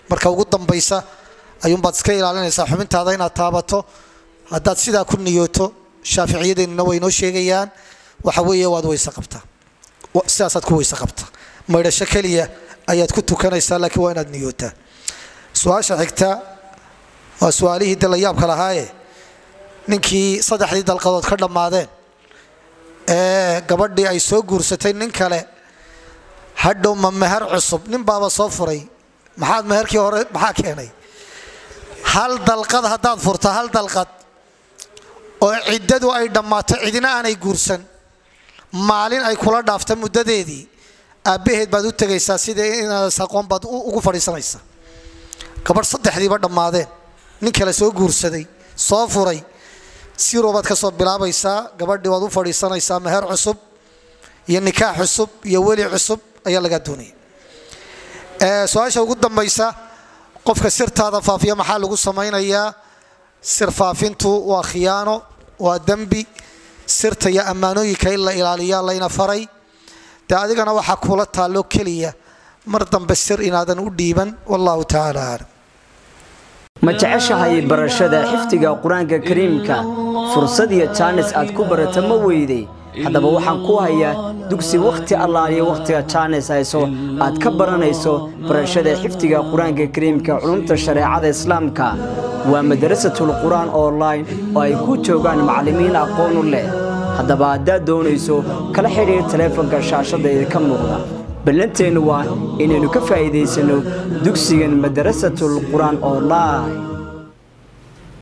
marka ugu dambaysa ayuun baad iska ilaalinaysaa xubintaada inaad taabato haddaad sidaa ku niyooto shaaficiyadeenna way noo sheegayaan waxa weeye waad weyse qabtaa sidaasaad ku weyse qabtaa maydhasho keliya ayaad ku tukanaysaa laakiin waa inaad niyootaa su-aasha xigta waa su-aalihii de la yaabka lahaaye ninkii saddexdii dalqadood ka dhammaadeen ee gabadhii ay soo guursatay nin kale hadhow ma meher cusub nin baaba soo furay maxaad meherkii hore maxaa keenay hal dalqad haddaad furta hal dalqad oo ciddadu ay dhammaato cidina aanay guursan maalin ay kula dhaafta muddadeedii aabbaheed baad u tegaysaa sida inaad aqoon baad ugu fadhiisanaysaa gabadh saddexdiiba dhammaadeen nin kale soo guursaday soo furay siroo baad ka soo bilaabaysaa gabadhii waad u fadhiisanaysaa meher cusub iyo nikaax cusub iyo weli cusub ayaa laga doonaya su-aasha ugu dambaysa qofka sirtaada faafiya maxaa lagu samaynayaa sir faafintu waa khiyaano waa dembi sirta iyo ammaanooyinka in la ilaaliyaa layna faray dee adigana waxaa kula taallo keliya mar dambe sir inaadan u dhiiban wallahu tacaala aclam ma jeceshahay barashada xifdiga qur-aanka kariimka fursad iyo jaanis aad ku barata ma weyday haddaba waxaan ku hayaa dugsi wakhti allaaliya wakhtiga jaanis hayso aad ka baranayso barashada xifdiga qur-aanka kariimka culumta shareecada islaamka waa madarasatul qur-aan online oo ay ku joogaan macallimiin aqoon u leh haddaba haddaad doonayso kala xidhiir taleefanka shaashadda idinka muuqda ballanteenu waa inaynu ka faa'iidaysano dugsigan madarasatul qur-aan online